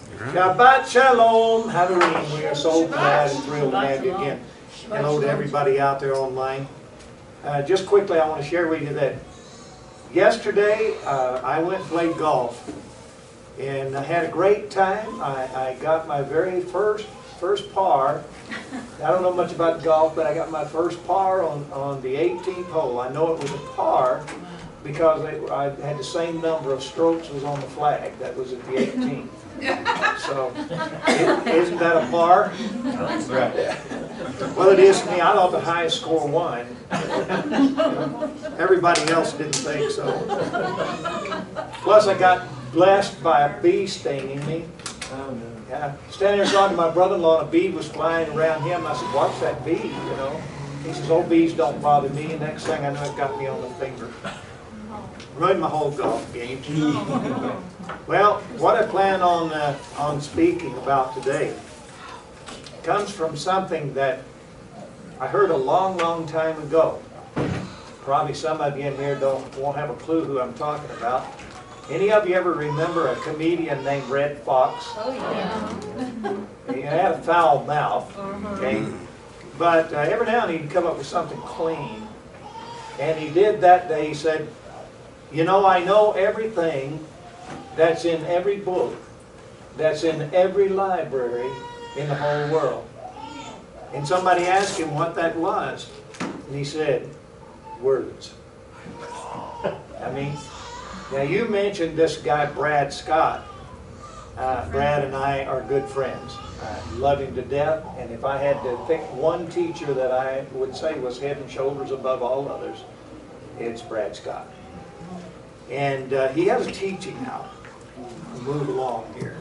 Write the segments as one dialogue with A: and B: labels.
A: Shabbat Shalom, Halloween. We are so glad and thrilled to have you again. Hello to everybody out there online. Just quickly, I want to share with you that yesterday I went and played golf. And I had a great time. I got my very first par. I don't know much about golf, but I got my first par on the 18th hole. I know it was a par because I had the same number of strokes as on the flag. That was at the 18th. So, isn't that a par? Right. Well, it is to me. I thought the highest score won. Everybody else didn't think so. Plus, I got blessed by a bee stinging me. Standing there talking to my brother-in-law, and a bee was flying around him. I said, "Watch that bee," you know. He says, "Oh, bees don't bother me." And next thing I know, it got me on the finger. Ruined my whole golf game. Well, what I plan on speaking about today comes from something that I heard a long, long time ago. Probably some of you in here won't have a clue who I'm talking about. Any of you ever remember a comedian named Red Fox?
B: Oh, yeah.
A: He had a foul mouth, okay? But every now and then he'd come up with something clean. And he did that day. He said, "You know, I know everything that's in every book, that's in every library in the whole world." And somebody asked him what that was. And he said, "Words." I mean, now you mentioned this guy, Brad Scott. Brad and I are good friends. I love him to death. And if I had to pick one teacher that I would say was head and shoulders above all others, it's Brad Scott. And he has a teaching out. Move along here.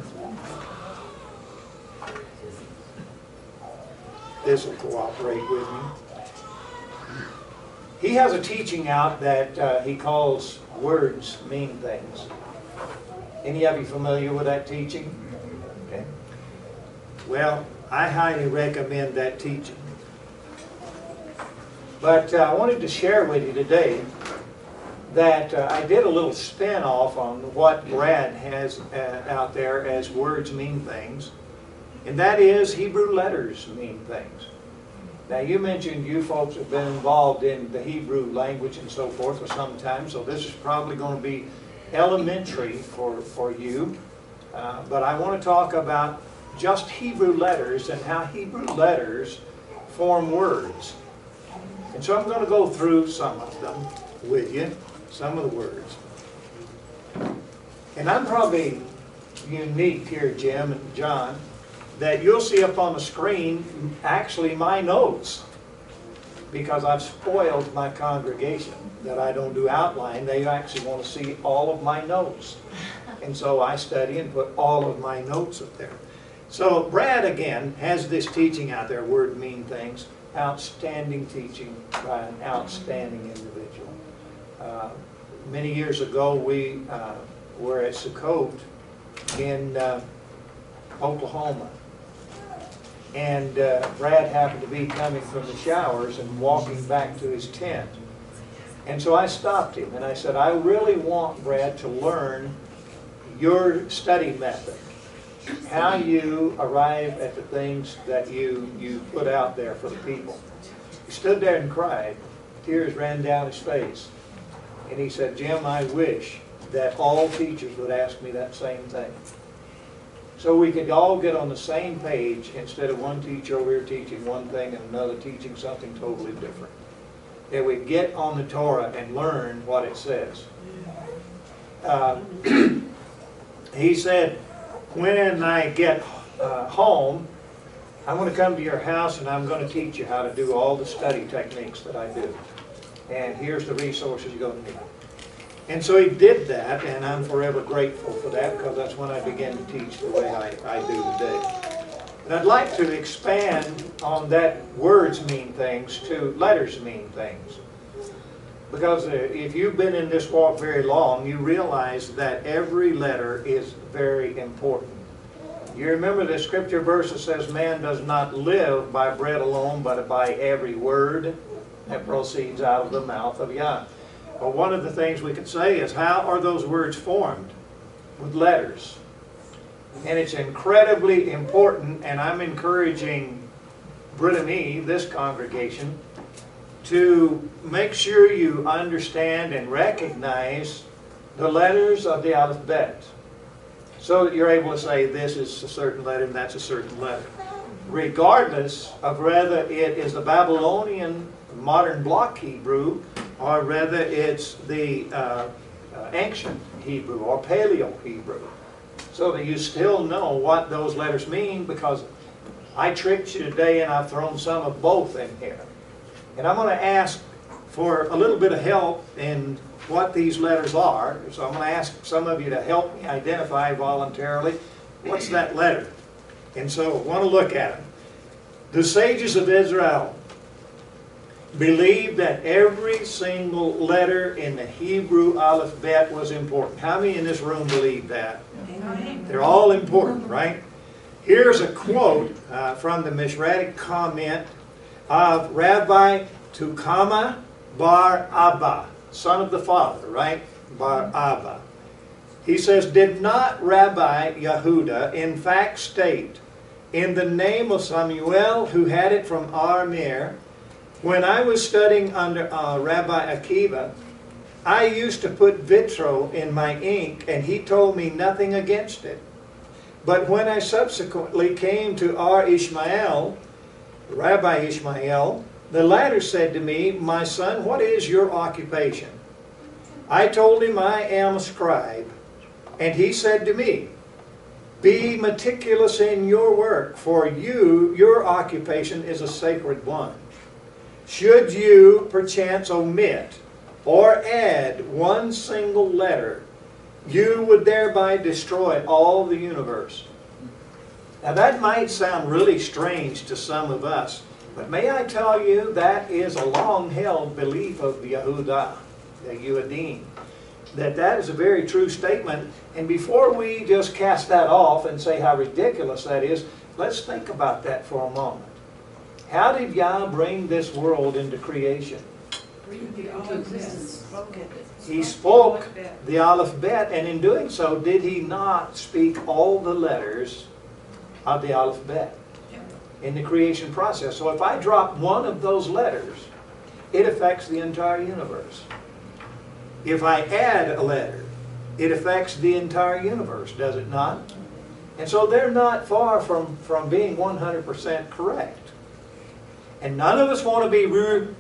A: This will cooperate with me. He has a teaching out that he calls Words Mean Things. Any of you familiar with that teaching? Okay. Well, I highly recommend that teaching. But I wanted to share with you today that I did a little spin-off on what Brad has out there as words mean things, and that is Hebrew letters mean things. Now, you mentioned you folks have been involved in the Hebrew language and so forth for some time, so this is probably going to be elementary for you. But I want to talk about just Hebrew letters and how Hebrew letters form words. And so I'm going to go through some of them with you. Some of the words. And I'm probably unique here, Jim and John, that you'll see up on the screen actually my notes, because I've spoiled my congregation that I don't do outline. They actually want to see all of my notes. And so I study and put all of my notes up there. So Brad, again, has this teaching out there, Word Mean Things. Outstanding teaching by an outstanding individual. Many years ago, we were at Sukkot in Oklahoma. And Brad happened to be coming from the showers and walking back to his tent. And so I stopped him and I said, "I really want Brad to learn your study method. How you arrive at the things that you put out there for the people." He stood there and cried. Tears ran down his face. And he said, "Jim, I wish that all teachers would ask me that same thing. So we could all get on the same page instead of one teacher over here teaching one thing and another teaching something totally different. That we get on the Torah and learn what it says." He said, "When I get home, I'm going to come to your house and I'm going to teach you how to do all the study techniques that I do. And here's the resources you're going to need." And so he did that, and I'm forever grateful for that, because that's when I began to teach the way I do today. And I'd like to expand on that words mean things to letters mean things. Because if you've been in this walk very long, you realize that every letter is very important. You remember the scripture verse that says, "Man does not live by bread alone, but by every word that proceeds out of the mouth of Yah." Well, one of the things we could say is, how are those words formed? With letters. And it's incredibly important, and I'm encouraging Brittany, this congregation, to make sure you understand and recognize the letters of the alphabet, so that you're able to say this is a certain letter and that's a certain letter, regardless of whether it is the Babylonian modern block Hebrew or whether it's the ancient Hebrew or Paleo Hebrew, so that you still know what those letters mean, because I tricked you today and I've thrown some of both in here. And I'm going to ask for a little bit of help in what these letters are. So I'm going to ask some of you to help me identify voluntarily what's that letter. And so I want to look at them. The sages of Israel believed that every single letter in the Hebrew alphabet was important. How many in this room believe that? They're all important, right? Here's a quote from the Mishratic comment of Rabbi Tukama Bar Abba, son of the father, right? Bar Abba. He says, "Did not Rabbi Yehuda in fact state, in the name of Samuel, who had it from Armir, when I was studying under Rabbi Akiva, I used to put vitro in my ink, and he told me nothing against it. But when I subsequently came to Ishmael, Rabbi Ishmael, the latter said to me, 'My son, what is your occupation?' I told him I am a scribe. And he said to me, 'Be meticulous in your work, for your occupation is a sacred one. Should you perchance omit or add one single letter, you would thereby destroy all the universe.'" Now that might sound really strange to some of us, but may I tell you that is a long-held belief of Yehuda, the Yehudim, that is a very true statement. And before we just cast that off and say how ridiculous that is, let's think about that for a moment. How did Yah bring this world into creation? He spoke the alphabet, and in doing so, did he not speak all the letters of the alphabet in the creation process? So if I drop one of those letters, it affects the entire universe. If I add a letter, it affects the entire universe, does it not? And so they're not far from being 100% correct. And none of us want to be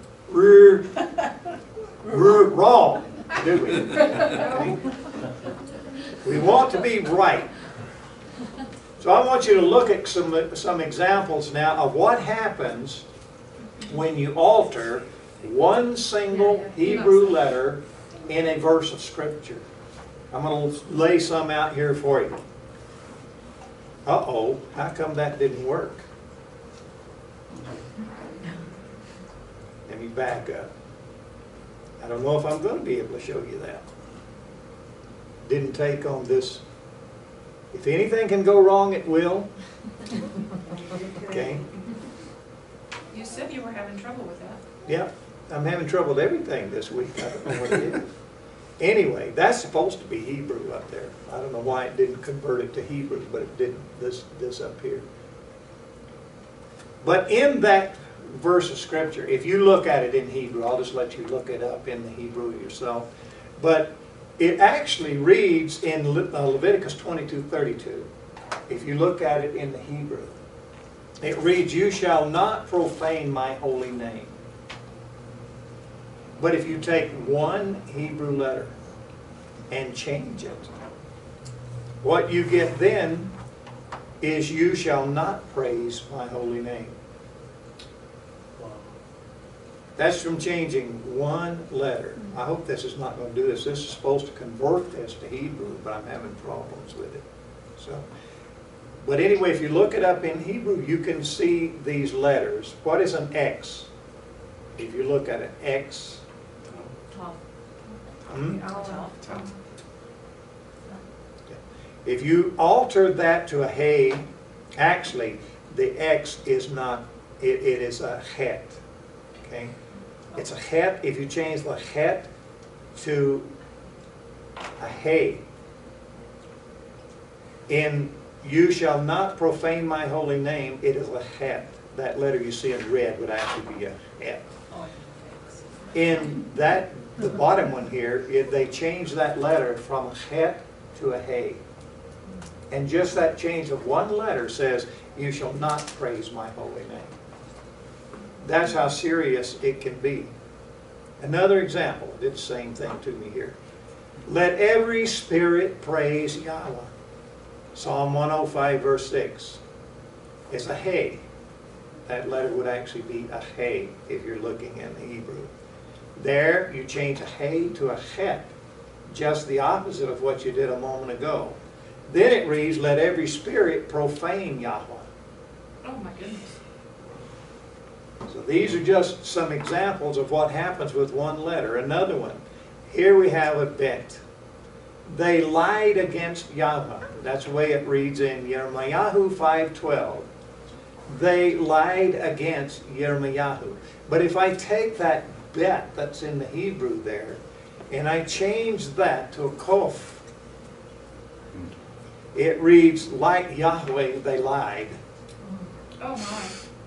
A: wrong, do we? Okay? We want to be right. So I want you to look at some examples now of what happens when you alter one single Hebrew letter in a verse of Scripture. I'm going to lay some out here for you. Uh-oh, how come that didn't work? Let me back up. I don't know if I'm going to be able to show you that. Didn't take on this. If anything can go wrong, it will. Okay?
B: You said you were having trouble with that.
A: Yeah, I'm having trouble with everything this week. I don't know what it is. Anyway, that's supposed to be Hebrew up there. I don't know why it didn't convert it to Hebrew, but it did this up here. But in that verse of Scripture, if you look at it in Hebrew, I'll just let you look it up in the Hebrew yourself. But it actually reads in Leviticus 22:32. If you look at it in the Hebrew, it reads, "You shall not profane my holy name." But if you take one Hebrew letter and change it, what you get then is, "You shall not praise my holy name." That's from changing one letter. I hope this is not going to do this. This is supposed to convert this to Hebrew, but I'm having problems with it. So, but anyway, if you look it up in Hebrew, you can see these letters. What is an X? If you look at an X. If you alter that to a hey, actually the X is not, it is a het. Okay? It's a het. If you change the het to a hey, in You shall not profane my holy name. It is a het. That letter you see in red would actually be a het. In that, the bottom one here, they changed that letter from a het to a he. And just that change of one letter says, you shall not praise my holy name. That's how serious it can be. Another example, it did the same thing to me here. Let every spirit praise Yahweh. Psalm 105 verse 6. It's a he. That letter would actually be a he if you're looking in the Hebrew. There you change a he to a het. Just the opposite of what you did a moment ago. Then it reads, let every spirit profane Yahweh.
B: Oh my goodness.
A: So these are just some examples of what happens with one letter. Another one. Here we have a bet. They lied against Yahweh. That's the way it reads in Yirmiyahu 5:12. They lied against Yirmiyahu. But if I take that bet that's in the Hebrew there, and I change that to a kof, it reads, like Yahweh they lied.
B: Oh my.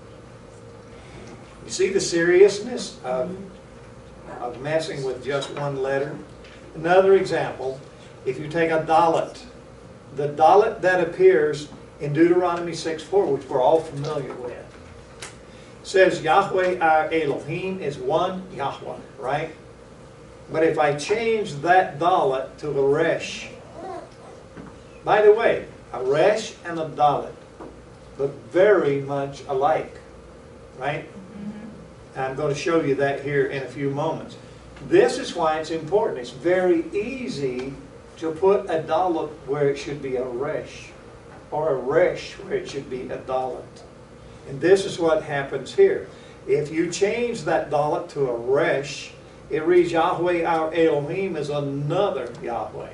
A: You see the seriousness of messing with just one letter? Another example, if you take a dalet, the dalet that appears in Deuteronomy 6:4, which we're all familiar with, says Yahweh our Elohim is one Yahweh, right? But if I change that dalet to a resh, by the way, a resh and a dalet look very much alike, right? I'm going to show you that here in a few moments. This is why it's important. It's very easy to put a dalet where it should be a resh, or a resh where it should be a dalet. And this is what happens here. If you change that dalet to a resh, it reads Yahweh our Elohim is another Yahweh.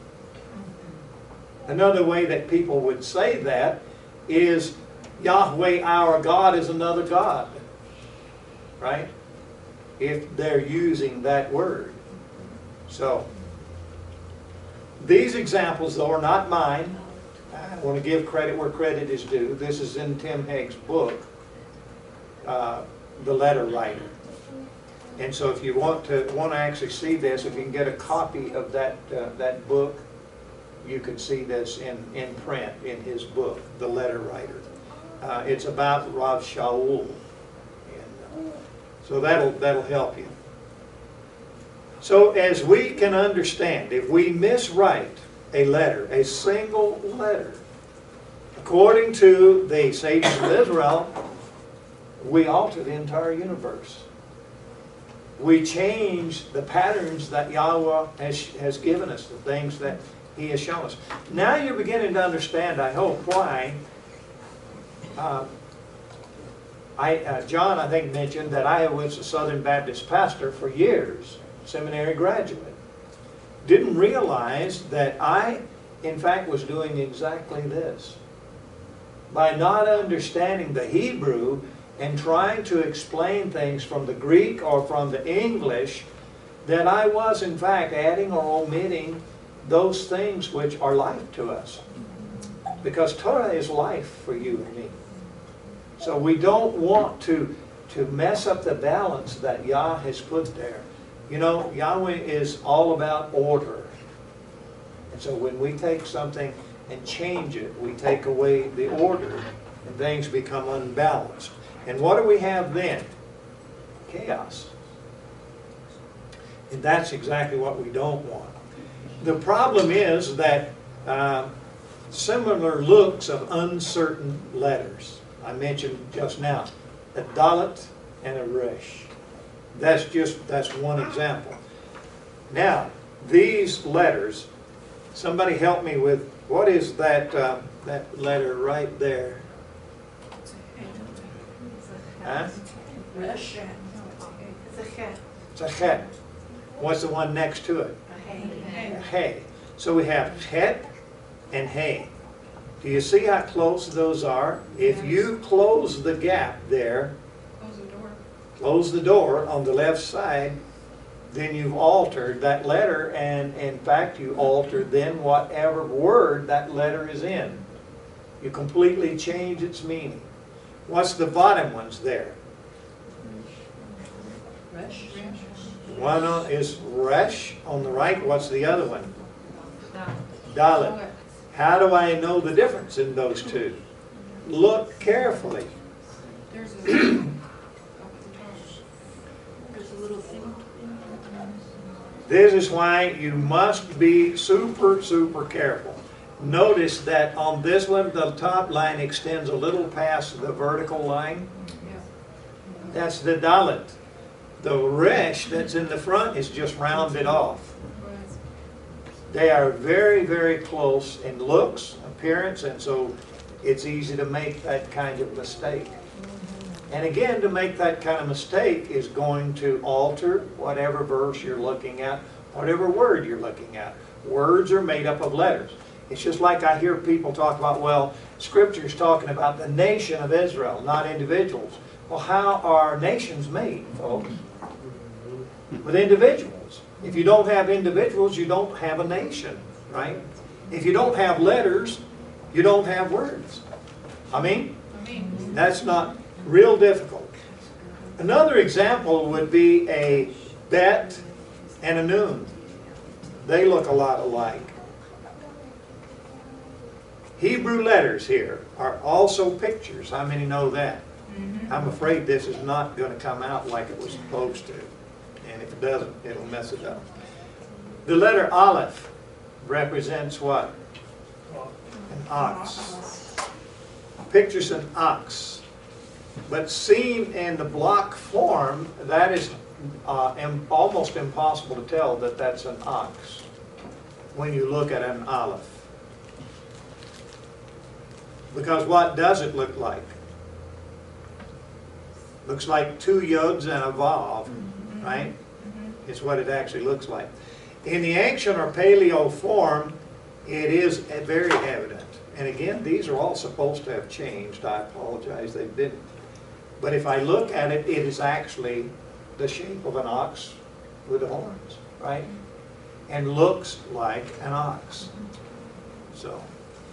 A: Another way that people would say that is Yahweh our God is another God. Right? If they're using that word. So, these examples, though, are not mine. I want to give credit where credit is due. This is in Tim Haig's book, The Letter Writer. And so if you want to actually see this, if you can get a copy of that book, you can see this in print in his book, The Letter Writer. It's about Rav Shaul. So that'll help you. So as we can understand, if we miswrite a letter, a single letter, according to the sages of Israel, we alter the entire universe. We change the patterns that Yahweh has given us, the things that He has shown us. Now you're beginning to understand, I hope, why John, I think, mentioned that I was a Southern Baptist pastor for years, seminary graduate. Didn't realize that I, in fact, was doing exactly this. By not understanding the Hebrew and trying to explain things from the Greek or from the English, that I was, in fact, adding or omitting those things which are life to us. Because Torah is life for you and me. So we don't want to mess up the balance that Yah has put there. You know, Yahweh is all about order. And so when we take something and change it, we take away the order and things become unbalanced. And what do we have then? Chaos. And that's exactly what we don't want. The problem is that similar looks of uncertain letters. I mentioned just now, a dalet and a resh. That's one example. Now, these letters, somebody help me with, what is that letter right there? Huh?
C: Resh. It's a chet.
A: It's a het. What's the one next to it?
C: A hay.
A: A hay. So we have het and hay. Do you see how close those are? If you close the gap there, close the door on the left side, then you've altered that letter, and in fact you altered then whatever word that letter is in. You completely change its meaning. What's the bottom ones there?
C: Resh.
A: One is Resh on the right. What's the other one? Dalet. How do I know the difference in those two? Look carefully.
B: There's a.
C: There's a little thing.
A: This is why you must be super, super careful. Notice that on this one, the top line extends a little past the vertical line. That's the Dalet. The Resh that's in the front is just rounded off. They are very, very close in looks, appearance, and so it's easy to make that kind of mistake. And again, to make that kind of mistake is going to alter whatever verse you're looking at, whatever word you're looking at. Words are made up of letters. It's just like I hear people talk about, well, Scripture's talking about the nation of Israel, not individuals. Well, how are nations made, folks? With individuals. If you don't have individuals, you don't have a nation, right? If you don't have letters, you don't have words. I mean, that's not real difficult. Another example would be a bet and a noon. They look a lot alike. Hebrew letters here are also pictures. How many know that? I'm afraid this is not going to come out like it was supposed to. And if it doesn't, it'll mess it up. The letter Aleph represents what? An ox. Pictures an ox. But seen in the block form, that is almost impossible to tell that that's an ox when you look at an Aleph. Because what does it look like? Looks like two yods and a vav, right? It's what it actually looks like. In the ancient or paleo form, it is very evident. And again, these are all supposed to have changed. I apologize, they didn't. But if I look at it, it is actually the shape of an ox with the horns, right? And looks like an ox. So,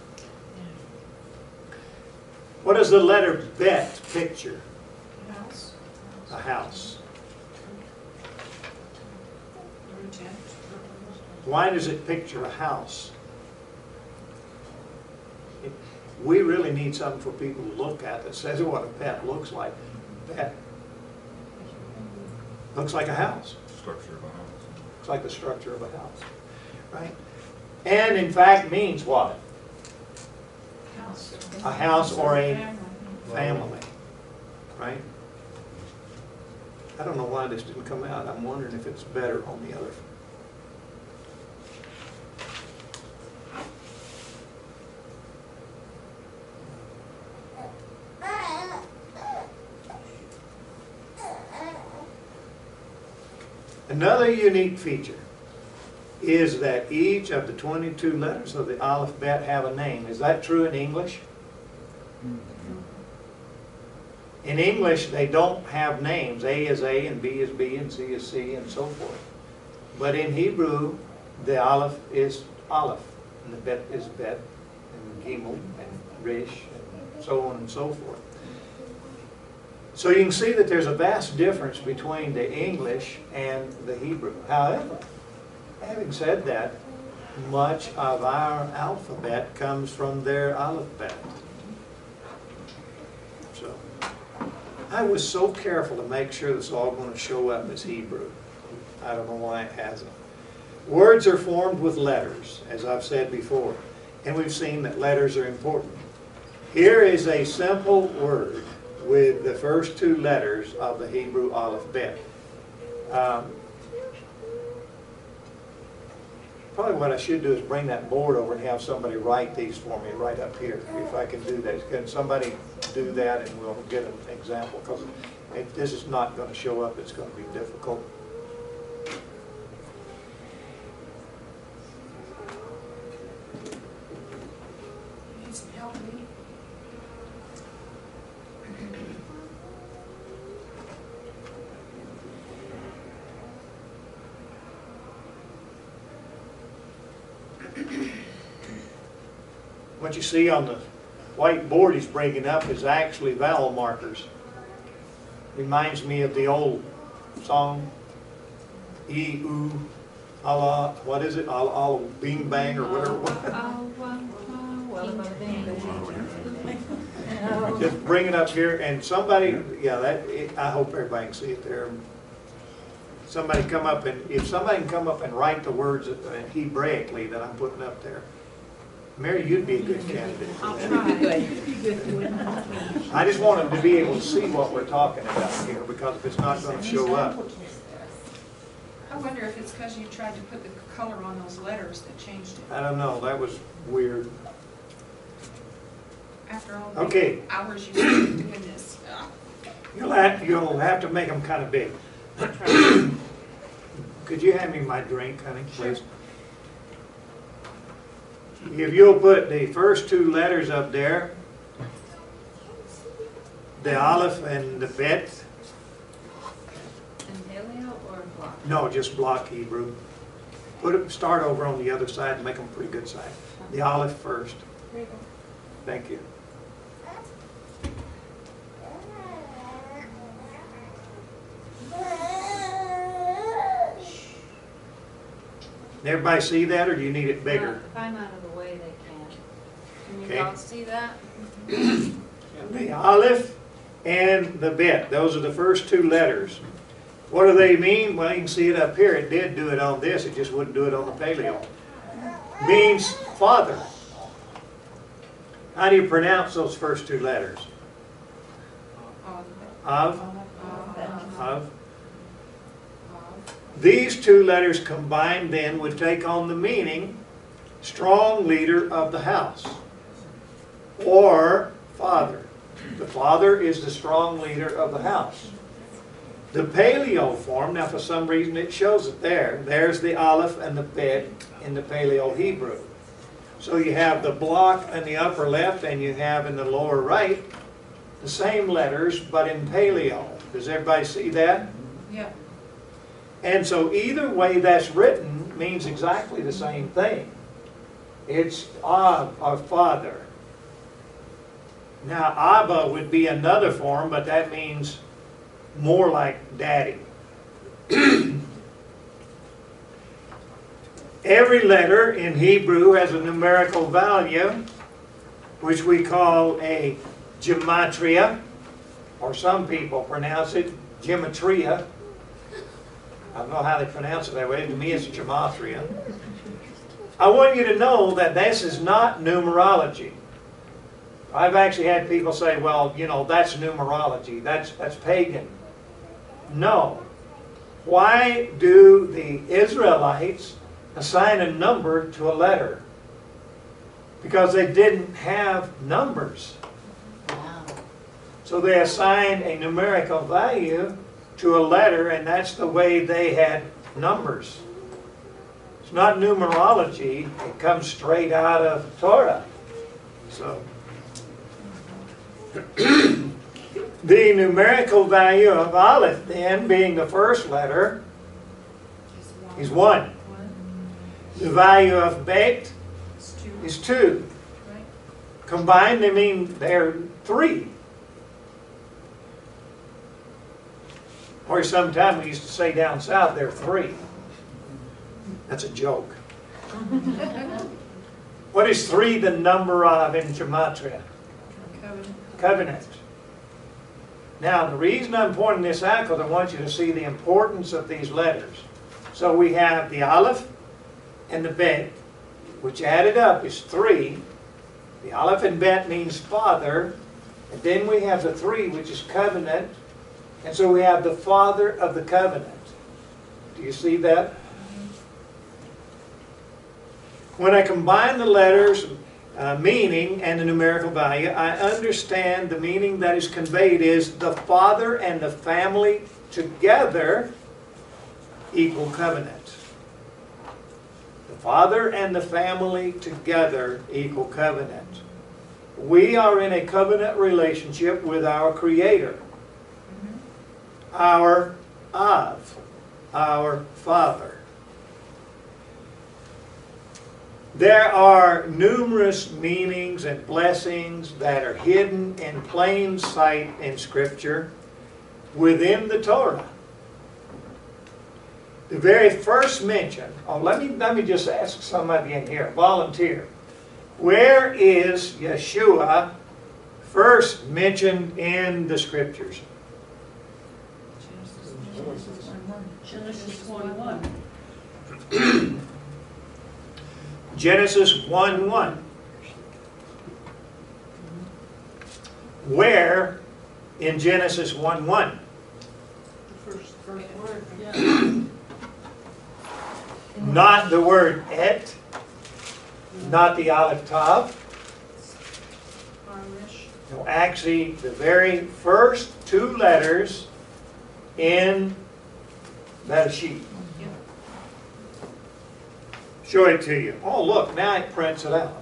A: what does the letter bet picture?
B: House.
A: A house. Why does it picture a house? We really need something for people to look at that says what a bet looks like. Bet looks like a house.
D: Structure of a house.
A: Looks like the structure of a house, right? And in fact means what? A house or a family, right? I don't know why this didn't come out. I'm wondering if it's better on the other. Another unique feature is that each of the 22 letters of the alphabet have a name. Is that true in English? In English, they don't have names. A is A, and B is B, and C is C, and so forth. But in Hebrew, the Aleph is Aleph, and the Bet is Bet, and Gimel, and Rish, and so on and so forth. So you can see that there's a vast difference between the English and the Hebrew. However, having said that, much of our alphabet comes from their alphabet. So, I was so careful to make sure this is all going to show up as Hebrew. I don't know why it hasn't. Words are formed with letters, as I've said before, and we've seen that letters are important. Here is a simple word with the first two letters of the Hebrew alphabet. Probably what I should do is bring that board over and have somebody write these for me right up here, if I can do that. Can somebody do that, and we'll get an example, because if this is not going to show up, it's going to be difficult.
B: Need some help, me?
A: What you see on the white board he's bringing up is actually vowel markers. Reminds me of the old song, E, oo, Allah, what is it? Allah, bing bang, or whatever. Just bring it up here, and somebody, yeah, I hope everybody can see it there. Somebody come up, and if somebody can come up and write the words Hebraically that I'm putting up there. Mary, you'd be a good candidate for that. I just want them to be able to see what we're talking about here, because if it's not going to show up.
B: I wonder if it's because you tried to put the color on those letters that changed it.
A: I don't know, that was weird.
B: After all the
A: Okay.
B: hours you spent doing this.
A: You'll have to make them kind of big. Could you hand me my drink, honey, please? If you'll put the first two letters up there, the Aleph and the Bet.
C: In paleo or block?
A: No, just block Hebrew. Start over on the other side and make them pretty good size. The Aleph first.
C: There you go.
A: Thank you. Everybody see that, or do you need it bigger?
C: If I'm out of the way, they can.
A: Okay.
C: Can you all see that?
A: The Aleph and the Bet. Those are the first two letters. What do they mean? Well, you can see it up here. It did do it on this. It just wouldn't do it on the paleo. Means father. How do you pronounce those first two letters? Of? Of? These two letters combined then would take on the meaning strong leader of the house, or father. The father is the strong leader of the house. The paleo form, now for some reason it shows it there. There's the Aleph and the Bet in the paleo Hebrew. So you have the block in the upper left and you have in the lower right the same letters but in paleo. Does everybody see that?
B: Yeah.
A: And so either way that's written means exactly the same thing. It's Av, our father. Now Abba would be another form, but that means more like daddy. Every letter in Hebrew has a numerical value, which we call a gematria, or some people pronounce it gematria. I don't know how they pronounce it that way. To me, it's gematria. I want you to know that this is not numerology. I've actually had people say, well, you know, that's numerology. That's pagan. No. Why do the Israelites assign a number to a letter? Because they didn't have numbers.
C: Wow.
A: So they assigned a numerical value to a letter, and that's the way they had numbers. It's not numerology. It comes straight out of Torah. So the numerical value of Aleph, then, being the first letter, is 1. The value of Bet is 2.
B: Right.
A: Combined, they mean they're 3. Or sometime we used to say down south, they're 3. That's a joke. What is 3 the number of in gematria?
B: Covenant.
A: Covenant. Now, the reason I'm pointing this out because I want you to see the importance of these letters. So we have the Aleph and the Bet, which added up is 3. The Aleph and Bet means father. And then we have the 3, which is covenant. And so we have the father of the covenant. Do you see that? When I combine the letters, meaning, and the numerical value, I understand the meaning that is conveyed is the father and the family together equal covenant. The father and the family together equal covenant. We are in a covenant relationship with our Creator. Our Av, our Father. There are numerous meanings and blessings that are hidden in plain sight in Scripture within the Torah. The very first mention, let me just ask somebody in here, volunteer. Where is Yeshua first mentioned in the Scriptures?
D: Genesis 1:1.
A: Genesis 1:1. Where in Genesis 1:1?
D: The first word. Yeah.
A: Not the word et, not the aleph tav. No, actually, the very first two letters in Bereshit. Show it to you. Oh, look, now it prints it out.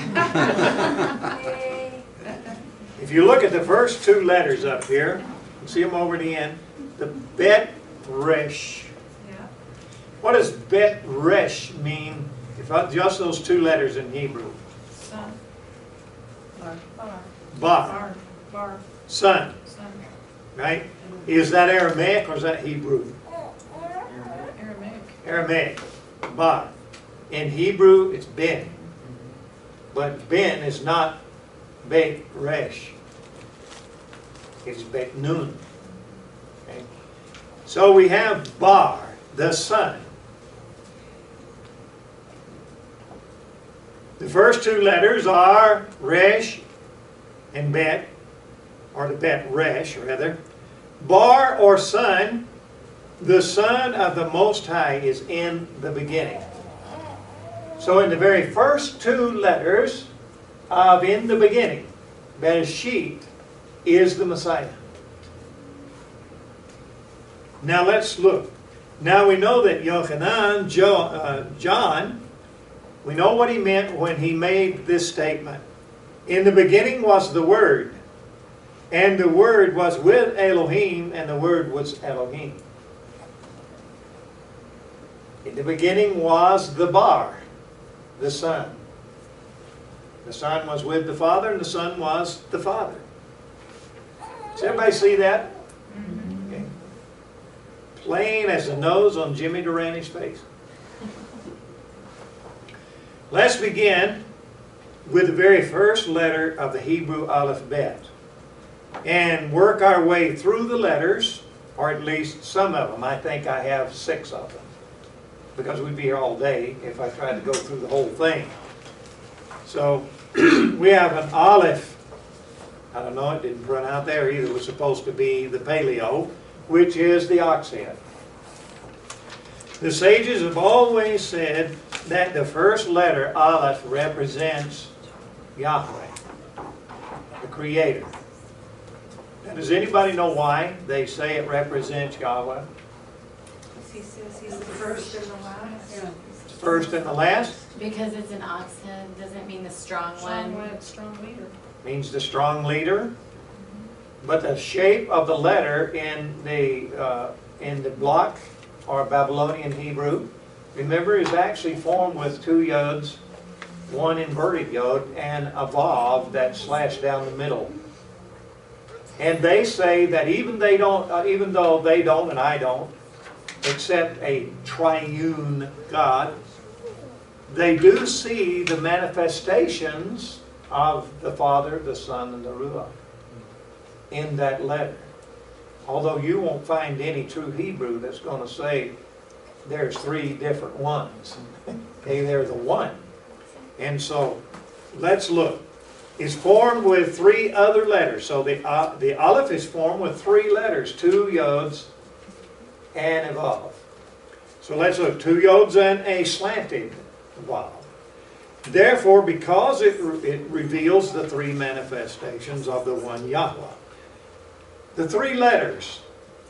A: If you look at the first two letters up here, you see them over the end, the Bet Resh. What does Bet Resh mean? If I just those two letters in Hebrew.
B: Son.
A: Bar.
B: Bar.
A: Son.
B: Son.
A: Right? Is that Aramaic or is that Hebrew?
B: Aramaic.
A: Aramaic. Bar. In Hebrew, it's Ben. But Ben is not Bet Resh. It's Bet Nun. Okay? So we have Bar, the son. The first two letters are Resh and Bet, or the Bet Resh, rather. Bar, or son, the Son of the Most High is in the beginning. So in the very first two letters of in the beginning, Bereshit is the Messiah. Now let's look. Now we know that Yochanan, John, we know what he meant when he made this statement. In the beginning was the Word, and the Word was with Elohim, and the Word was Elohim. In the beginning was the Bar, the Son. The Son was with the Father, and the Son was the Father. Does everybody see that? Okay. Plain as the nose on Jimmy Durani's face. Let's begin with the very first letter of the Hebrew alphabet and work our way through the letters, or at least some of them. I think I have 6 of them, because we'd be here all day if I tried to go through the whole thing. So we have an aleph. I don't know, it didn't print out there either. It was supposed to be the paleo, which is the ox head. The sages have always said that the first letter, aleph, represents Yahweh, the Creator. Now, does anybody know why they say it represents Yahweh?
C: He says he's the first and the last.
D: Yeah.
A: First and the last
E: Because it's an ox head doesn't mean the strong one.
B: Strong leader.
A: means the strong leader. But the shape of the letter in the block, or Babylonian Hebrew, remember, is actually formed with 2 yods, 1 inverted yod, and a vav that's slashed down the middle. And they say that even though they don't and I don't accept a triune God, they do see the manifestations of the Father, the Son, and the Ruach in that letter. Although you won't find any true Hebrew that's going to say there's 3 different ones. Okay, they're the one. And so, let's look. It's formed with 3 other letters. So the aleph is formed with 3 letters, 2 yods and a vav. So let's look, 2 yods and a slanted vav. Therefore, because it reveals the 3 manifestations of the one Yahweh, the 3 letters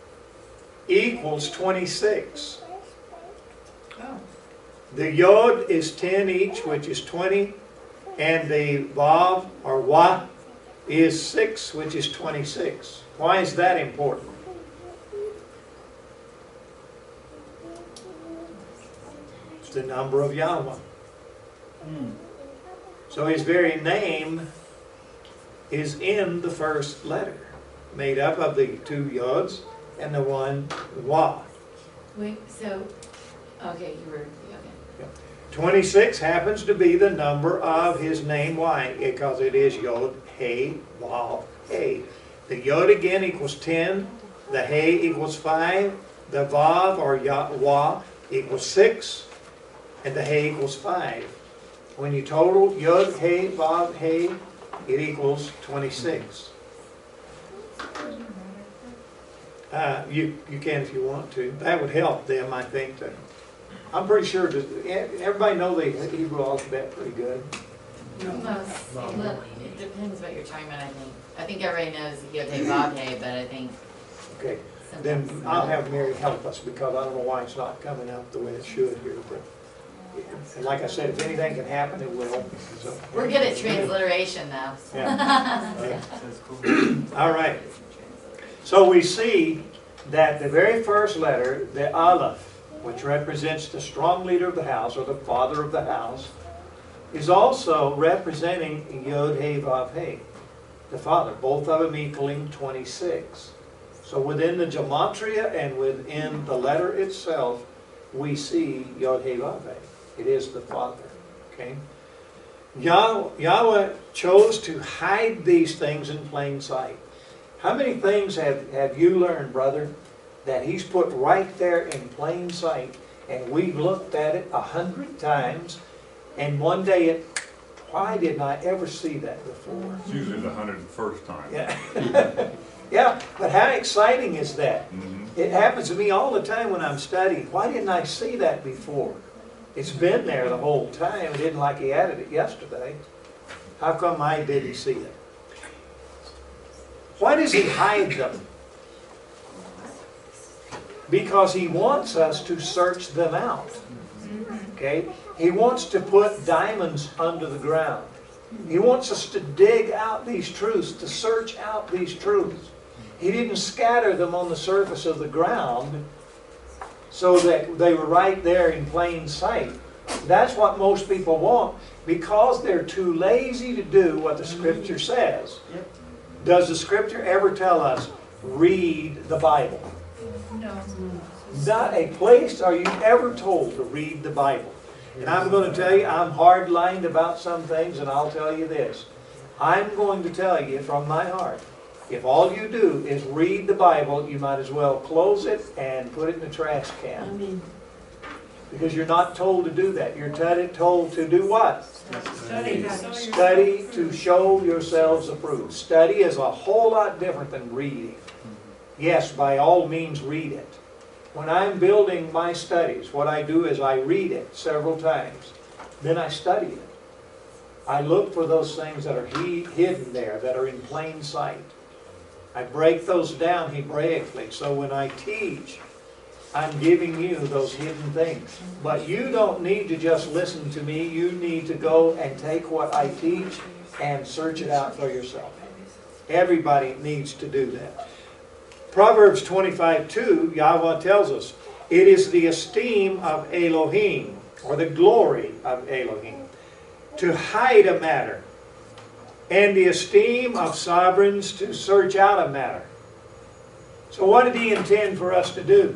A: equals 26.
B: Oh.
A: The yod is 10 each, which is 20. And the vav, or wa, is 6, which is 26. Why is that important? It's the number of Yahweh. So his very name is in the first letter, made up of the two yods and the one wa.
E: Wait, so, okay, you were, okay.
A: 26 happens to be the number of his name. Why? Because it is yod, hey, vav, hey. The yod again equals 10, the hey equals 5, the vav or wa equals 6, and the hey equals 5. When you total yod, hey, vav, hey, it equals 26. You can if you want to. That would help them, I think. I'm pretty sure. Everybody know the Hebrew alphabet pretty good.
E: Most, it depends what you're talking about, I think. I think everybody knows Yod Hey Vav Hey, but I think
A: Okay. Then
E: sometimes.
A: I'll have Mary help us because I don't know why it's not coming out the way it should here. But and like I said, if anything can happen, it will. So.
E: We're good at transliteration though.
A: Yeah. All right. So we see that the very first letter, the Aleph, which represents the strong leader of the house or the father of the house, is also representing Yod Hey Vav Hey, the father, both of them equaling 26. So within the gematria and within the letter itself, we see Yod Hey Vav Hey. It is the father. Okay. Yahweh chose to hide these things in plain sight. How many things have you learned, brother, that he's put right there in plain sight, and we've looked at it 100 times, and one day why didn't I ever see that before?
F: It's usually the 101st time.
A: Yeah. Yeah, but how exciting is that?
F: Mm-hmm.
A: It happens to me all the time when I'm studying. Why didn't I see that before? It's been there the whole time. It didn't like he added it yesterday. How come I didn't see it? Why does he hide them? Because he wants us to search them out. Okay? He wants to put diamonds under the ground. He wants us to dig out these truths, to search out these truths. He didn't scatter them on the surface of the ground so that they were right there in plain sight. That's what most people want because they're too lazy to do what the Scripture says. Does the Scripture ever tell us, read the Bible?
B: No.
A: Not a place are you ever told to read the Bible. And I'm going to tell you, I'm hard-lined about some things, and I'll tell you this. I'm going to tell you from my heart, if all you do is read the Bible, you might as well close it and put it in the trash can. Because you're not told to do that. You're told to do what?
D: Study.
A: Study to show yourselves approved. Study is a whole lot different than reading. Yes, by all means read it. When I'm building my studies, what I do is I read it several times. Then I study it. I look for those things that are hidden there, that are in plain sight. I break those down Hebraically, so when I teach, I'm giving you those hidden things. But you don't need to just listen to me. You need to go and take what I teach and search it out for yourself. Everybody needs to do that. Proverbs 25:2, Yahweh tells us, it is the esteem of Elohim, or the glory of Elohim, to hide a matter, and the esteem of sovereigns to search out a matter. So what did he intend for us to do?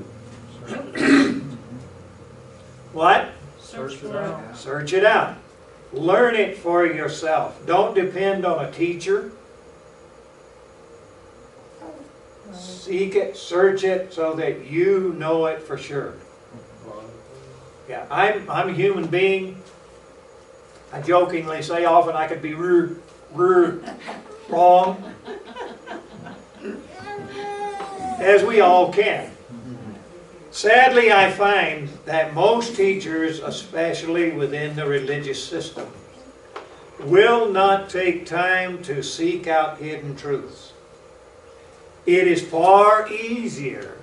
A: What?
D: Search it out.
A: Search it out. Learn it for yourself. Don't depend on a teacher. Seek it, search it, so that you know it for sure. Yeah, I'm a human being. I jokingly say often I could be wrong, as we all can. Sadly, I find that most teachers, especially within the religious system, will not take time to seek out hidden truths. It is far easier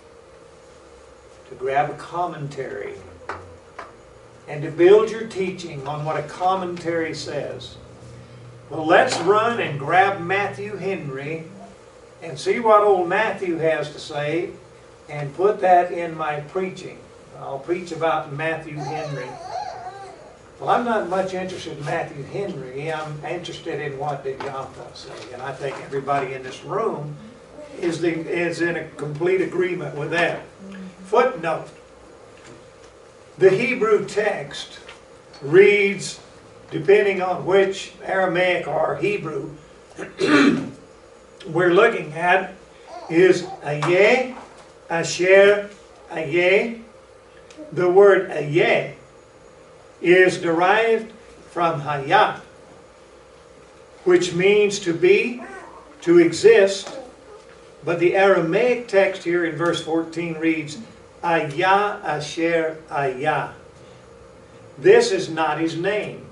A: to grab a commentary and to build your teaching on what a commentary says. Well, let's run and grab Matthew Henry and see what old Matthew has to say and put that in my preaching. I'll preach about Matthew Henry. Well, I'm not much interested in Matthew Henry. I'm interested in what did Yahweh say. And I think everybody in this room is in a complete agreement with that. Footnote. The Hebrew text reads, depending on which Aramaic or Hebrew we're looking at, is ayeh, asher, ayeh. The word ayeh is derived from hayah, which means to be, to exist. But the Aramaic text here in verse 14 reads, ayah asher ayah. This is not his name.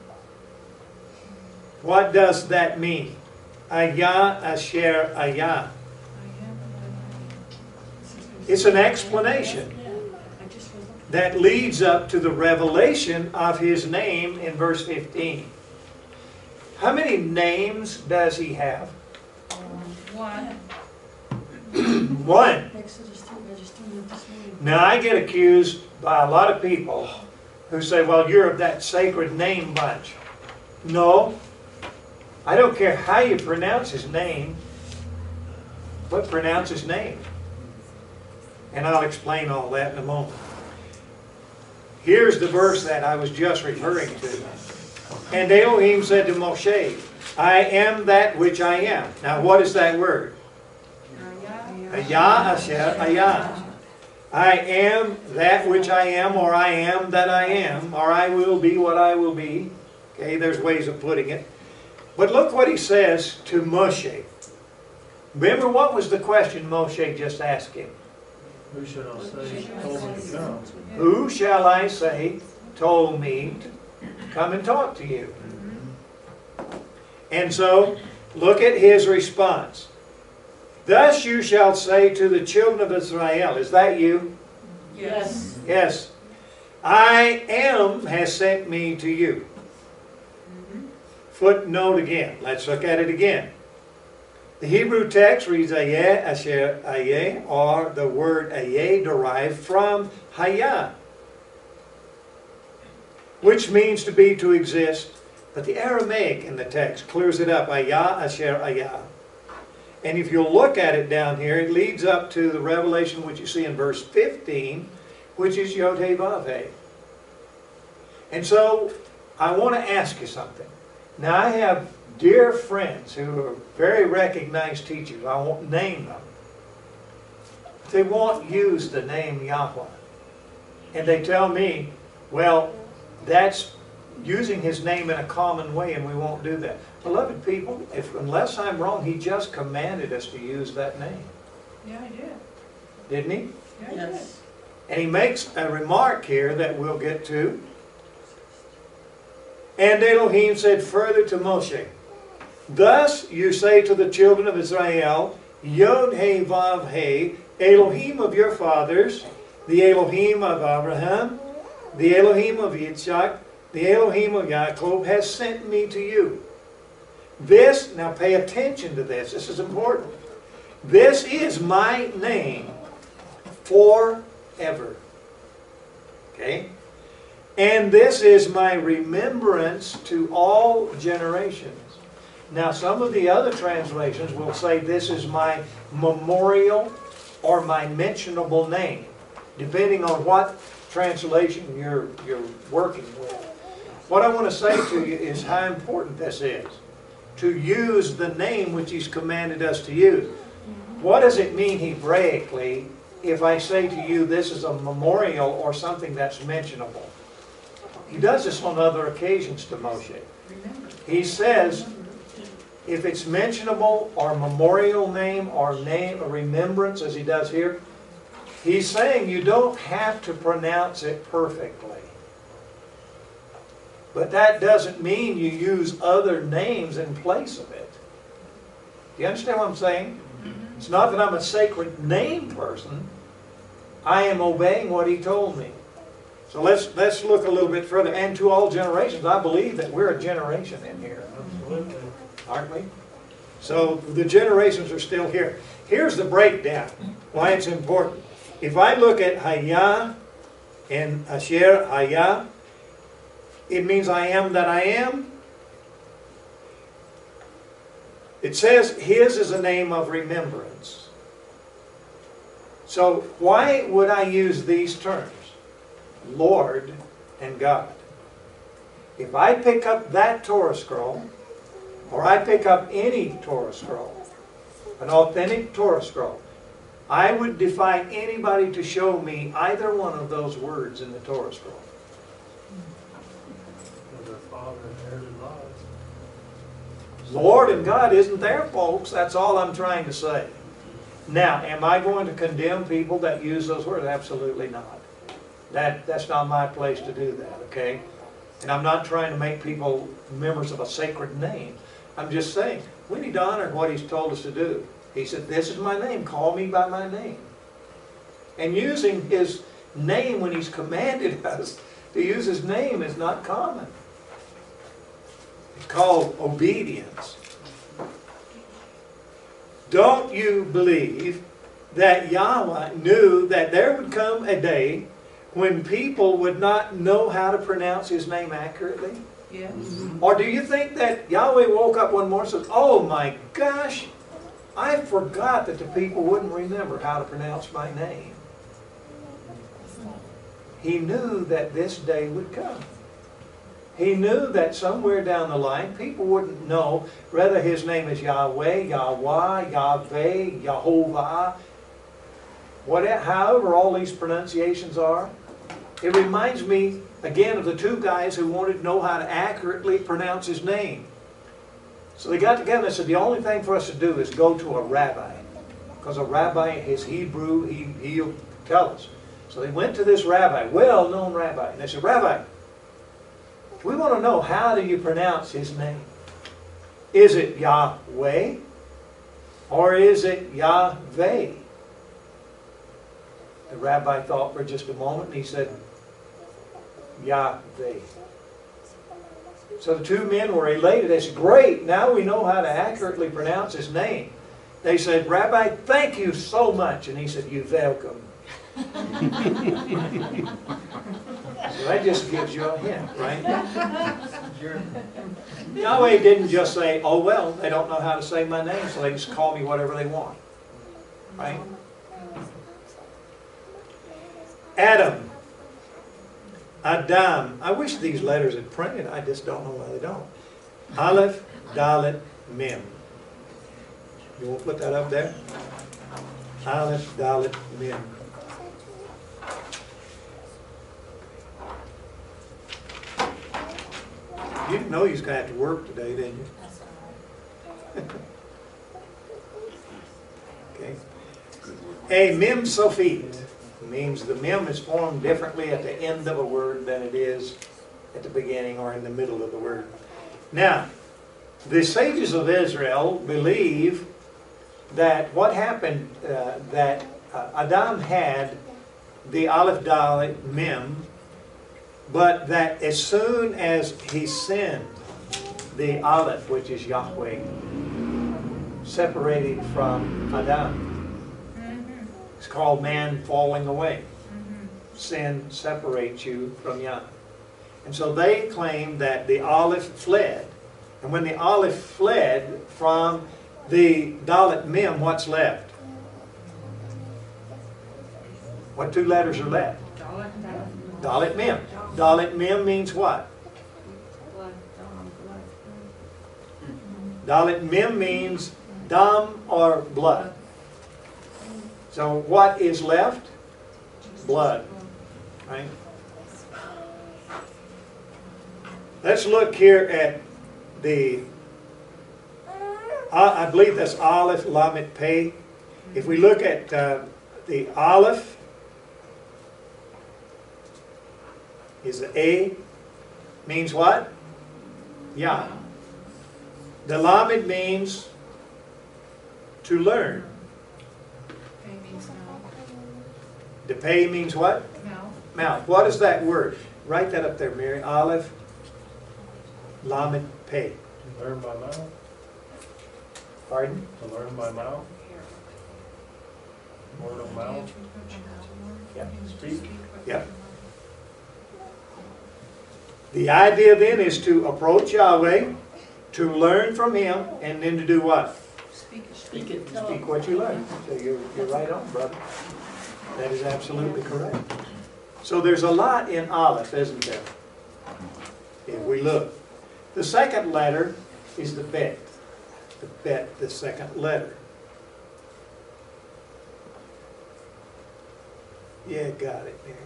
A: What does that mean? Ayah asher ayah. It's an explanation that leads up to the revelation of his name in verse 15. How many names does he have?
B: One.
A: One. Now I get accused by a lot of people who say, well, you're of that sacred name bunch. No. I don't care how you pronounce his name, but pronounce his name. And I'll explain all that in a moment. Here's the verse that I was just referring to. And Elohim said to Moshe, I am that which I am. Now what is that word? Ayah asher ayah. I am that which I am, or I am that I am, or I will be what I will be. Okay, there's ways of putting it. But look what he says to Moshe. Remember, what was the question Moshe just asked him?
D: Who should I say told me to come?
A: Who shall I say told me to come and talk to you? And so, look at his response. Thus you shall say to the children of Israel. Is that you?
B: Yes.
A: Yes. I am has sent me to you. Footnote again. Let's look at it again. The Hebrew text reads ayeh asher ayeh, or the word ayeh derived from hayah, which means to be, to exist. But the Aramaic in the text clears it up. Ayah asher ayah. And if you look at it down here, it leads up to the revelation which you see in verse 15, which is Yod He Vav He. And so, I want to ask you something. Now, I have dear friends who are very recognized teachers. I won't name them. They won't use the name Yahweh. And they tell me, well, that's using his name in a common way, and we won't do that. Beloved people, unless I'm wrong, he just commanded us to use that name.
B: Yeah, he did.
A: Didn't he?
B: Yeah, he did.
A: And he makes a remark here that we'll get to. And Elohim said further to Moshe, thus you say to the children of Israel, Yod He Vav He, Elohim of your fathers, the Elohim of Abraham, the Elohim of Yitzchak, the Elohim of Yaakov has sent me to you. This, now pay attention to this, this is important. This is my name forever. Okay? And this is my remembrance to all generations. Now some of the other translations will say this is my memorial or my mentionable name, depending on what translation you're working with. What I want to say to you is how important this is, to use the name which He's commanded us to use. What does it mean Hebraically if I say to you this is a memorial or something that's mentionable? He does this on other occasions to Moshe. He says, if it's mentionable or memorial name or name or remembrance, as he does here, he's saying you don't have to pronounce it perfectly. But that doesn't mean you use other names in place of it. Do you understand what I'm saying? It's not that I'm a sacred name person. I am obeying what he told me. So let's look a little bit further. And to all generations, I believe that we're a generation in here.
D: Absolutely.
A: Aren't we? So the generations are still here. Here's the breakdown, why it's important. If I look at Hayah and Asher Hayah, It means I am that I am. It says His is a name of remembrance. So why would I use these terms? Lord and God. If I pick up that Torah scroll, or I pick up any Torah scroll, an authentic Torah scroll, I would defy anybody to show me either one of those words in the Torah scroll.
D: Their father inherited lies.
A: Lord and God isn't there, folks. That's all I'm trying to say. Now, am I going to condemn people that use those words? Absolutely not. That's not my place to do that, okay? And I'm not trying to make people members of a sacred name. I'm just saying, we need to honor what He's told us to do. He said, this is my name, call me by my name. And using His name when He's commanded us to use His name is not common. It's called obedience. Don't you believe that Yahweh knew that there would come a day when people would not know how to pronounce His name accurately?
B: Yes.
A: Or do you think that Yahweh woke up one morning and says, oh my gosh, I forgot that the people wouldn't remember how to pronounce my name. He knew that this day would come. He knew that somewhere down the line people wouldn't know whether His name is Yahweh, Yahweh, Yahweh, Yehovah, however all these pronunciations are. It reminds me again of the two guys who wanted to know how to accurately pronounce His name. So they got together and said, the only thing for us to do is go to a rabbi. Because a rabbi is Hebrew, he'll tell us. So they went to this rabbi, well-known rabbi. And they said, Rabbi, we want to know, how do you pronounce His name? Is it Yahweh? Or is it Yahweh? The rabbi thought for just a moment and he said, Yahweh. So the two men were elated. They said, great, now we know how to accurately pronounce His name. They said, Rabbi, thank you so much. And he said, you're welcome. So that just gives you a hint, right? Yahweh didn't just say, oh well, they don't know how to say my name, so they just call me whatever they want. Right? Adam. Adam. I wish these letters had printed. I just don't know why they don't. Aleph, Dalet, Mem. You want to put that up there? Aleph, Dalet, Mem. You didn't know you was going to have to work today, didn't you? Okay. A Mem Sophit means the Mem is formed differently at the end of a word than it is at the beginning or in the middle of the word. Now, the sages of Israel believe that what happened, that Adam had the Aleph, Dalet, Mem, but that as soon as he sinned, the Aleph, which is Yahweh, separated from Adam. It's called man falling away. Sin separates you from Yah. And so they claim that the Aleph fled. And when the Aleph fled from the Dalet Mem, what's left? What two letters are left? Dalet Mem. Dalet Mem means what? Dalet Mem means dam or blood. So what is left? Blood. Right? Let's look here at the, I believe that's Aleph, Lamed, Pei. If we look at the Aleph, is the A, means what? Yah. The Lamed means to learn.
B: Pei means mouth.
A: The Pei means what?
B: Mouth.
A: Mouth. What is that word? Write that up there, Mary. Aleph, Lamed, Pei.
D: To learn by mouth?
A: Pardon?
D: To learn by mouth? Word of mouth?
A: Yeah.
D: Speak?
A: Yep. The idea then is to approach Yahweh, to learn from Him, and then to do what?
B: Speak it.
E: Speak it.
A: Speak what you learn. So you're right on, brother. That is absolutely correct. So there's a lot in Aleph, isn't there? If we look. The second letter is the Bet. The Bet, the second letter. Yeah, got it, Mary.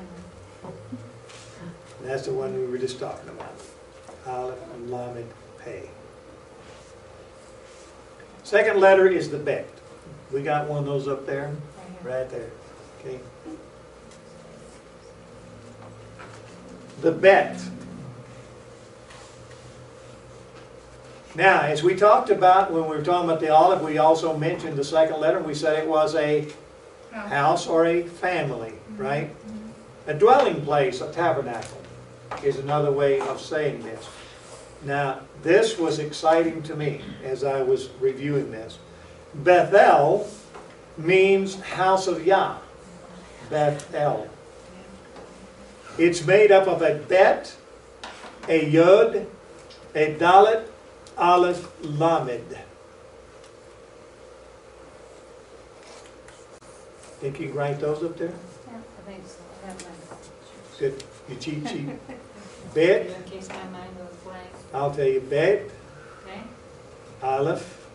A: That's the one we were just talking about. Aleph and Lamed Pei. Second letter is the Bet. We got one of those up there? Right there. Okay. The Bet. Now, as we talked about when we were talking about the Aleph, we also mentioned the second letter. We said it was a house or a family, right? A dwelling place, a tabernacle, is another way of saying this. Now, this was exciting to me as I was reviewing this. Bethel means house of Yah. Bethel. It's made up of a Bet, a Yod, a Dalet, Aleph, Lamed. Think you can write those up there?
C: Yeah, I think so. I have mine.
A: Good. You cheat sheet. Bet,
C: In case my mind goes blank.
A: I'll tell you, Bet,
C: Okay?
A: Aleph,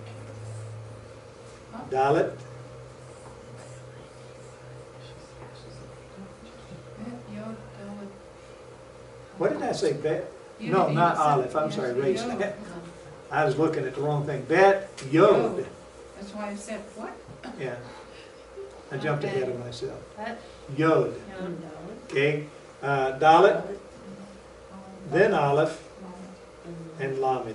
A: Dalet,
B: Yod,
A: what did I say, Bet?
B: Dalet.
A: No,
B: You
A: not
B: said-
A: Aleph, I'm
B: you
A: sorry,
B: said
A: race.
B: Yod.
A: I was looking at the wrong thing. Bet, Yod.
B: That's why I said, what?
A: Yeah. I jumped ahead of myself.
C: What?
A: Yod.
C: No.
A: Okay. Dalet, then Aleph, and Lamed.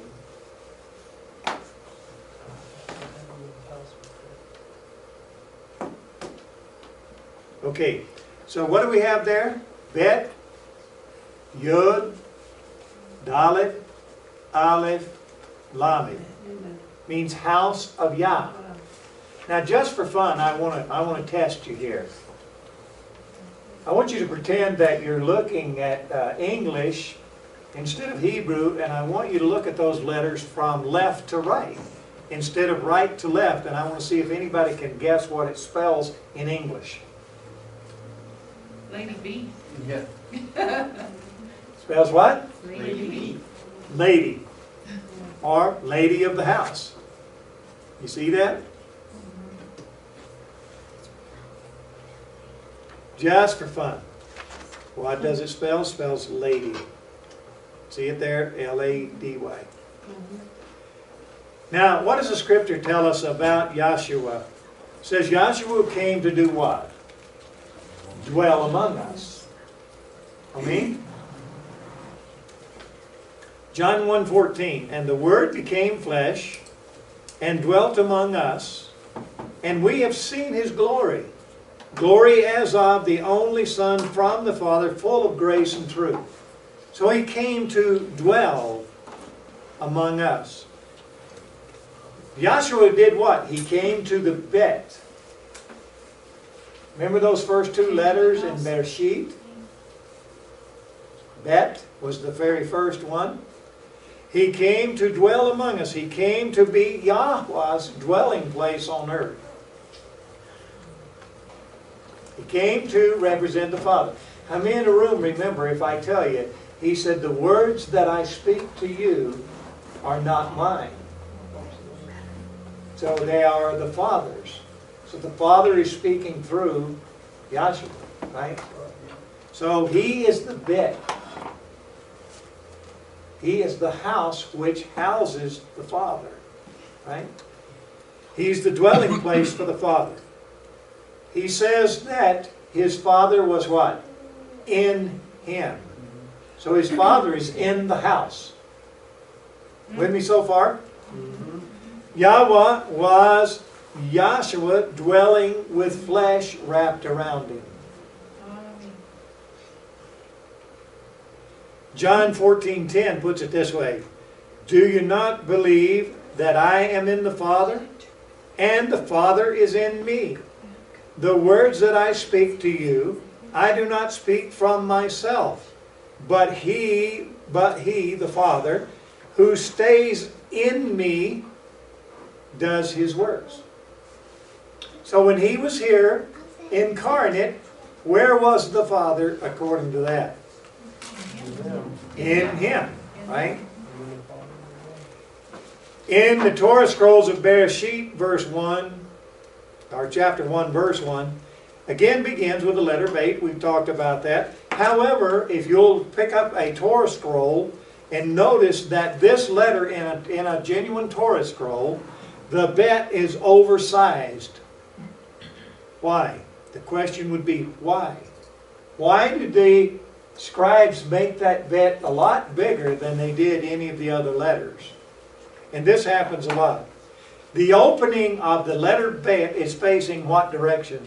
A: Okay. So what do we have there? Bet, Yod, Dalet, Aleph, Lamed. Means house of Yah. Now, just for fun, I want to test you here. I want you to pretend that you're looking at English instead of Hebrew, and I want you to look at those letters from left to right instead of right to left, and I want to see if anybody can guess what it spells in English.
B: Lady B.
D: Yeah.
A: Spells what?
B: Lady B.
A: Lady, or lady of the house. You see that? Just for fun. What does it spell? It spells lady. See it there? L-A-D-Y. Now, what does the scripture tell us about Yahshua? It says Yahshua came to do what? Dwell among us. Amen? John 1:14, and the Word became flesh and dwelt among us, and we have seen His glory. Glory as of the only Son from the Father, full of grace and truth. So He came to dwell among us. Yahshua did what? He came to the Bet. Remember those first two letters in Bereshit? Bet was the very first one. He came to dwell among us. He came to be Yahweh's dwelling place on earth. He came to represent the Father. How many in the room remember if I tell you, He said, the words that I speak to you are not mine. So they are the Father's. So the Father is speaking through Yahshua, right? So He is the Bet. He is the house which houses the Father, right? He's the dwelling place for the Father. He says that His Father was what? In Him. So His Father is in the house. With me so far? Yahweh was Yahshua dwelling with flesh wrapped around Him. John 14:10 puts it this way. Do you not believe that I am in the Father, and the Father is in me? The words that I speak to you, I do not speak from myself, but he, the Father, who stays in me, does his works. So when he was here, incarnate, where was the Father according to that? In him, right? In the Torah scrolls of Bereshit, verse 1, or chapter 1, verse 1, again begins with the letter Bet. We've talked about that. However, if you'll pick up a Torah scroll and notice that this letter in a genuine Torah scroll, the Bet is oversized. Why? The question would be, why? Why did the scribes make that Bet a lot bigger than they did any of the other letters? And this happens a lot. The opening of the letter Bet is facing what direction?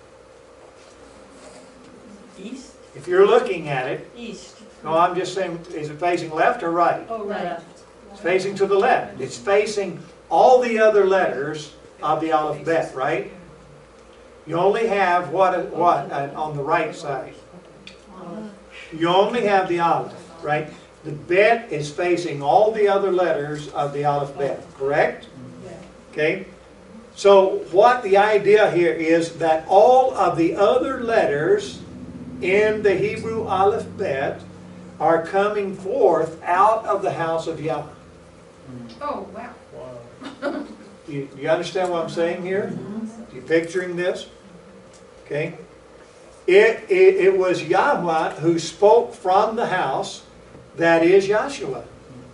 G: East?
A: If you're looking at it,
G: East.
A: no, I'm just saying, is it facing left or right?
G: Oh, right.
A: It's facing to the left. It's facing all the other letters of the Aleph Bet, right? You only have what on the right side? You only have the Aleph, right? The Bet is facing all the other letters of the Aleph Bet, correct? Okay? So what the idea here is that all of the other letters in the Hebrew Aleph Bet are coming forth out of the house of Yah.
B: Oh, wow.
D: Wow.
A: You understand what I'm saying here? You picturing this? Okay. It was Yahweh who spoke from the house, that is Yahshua.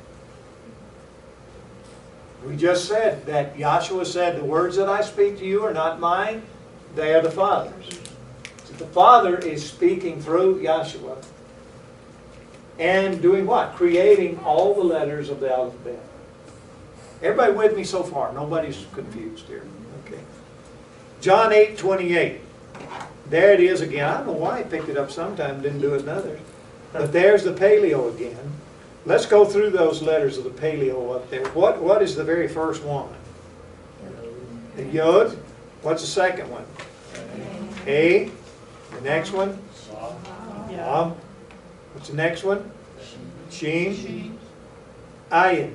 A: We just said that Yahshua said, the words that I speak to you are not mine, they are the Father's. So the Father is speaking through Yahshua and doing what? Creating all the letters of the alphabet. Everybody with me so far? Nobody's confused here. Okay. John 8:28. There it is again. I don't know why I picked it up sometime, didn't do it another. But there's the paleo again. Let's go through those letters of the paleo up there. What is the very first one? The Yod. What's the second one? A. The next one?
G: Yeah.
A: What's the next one? Shin. Ayin.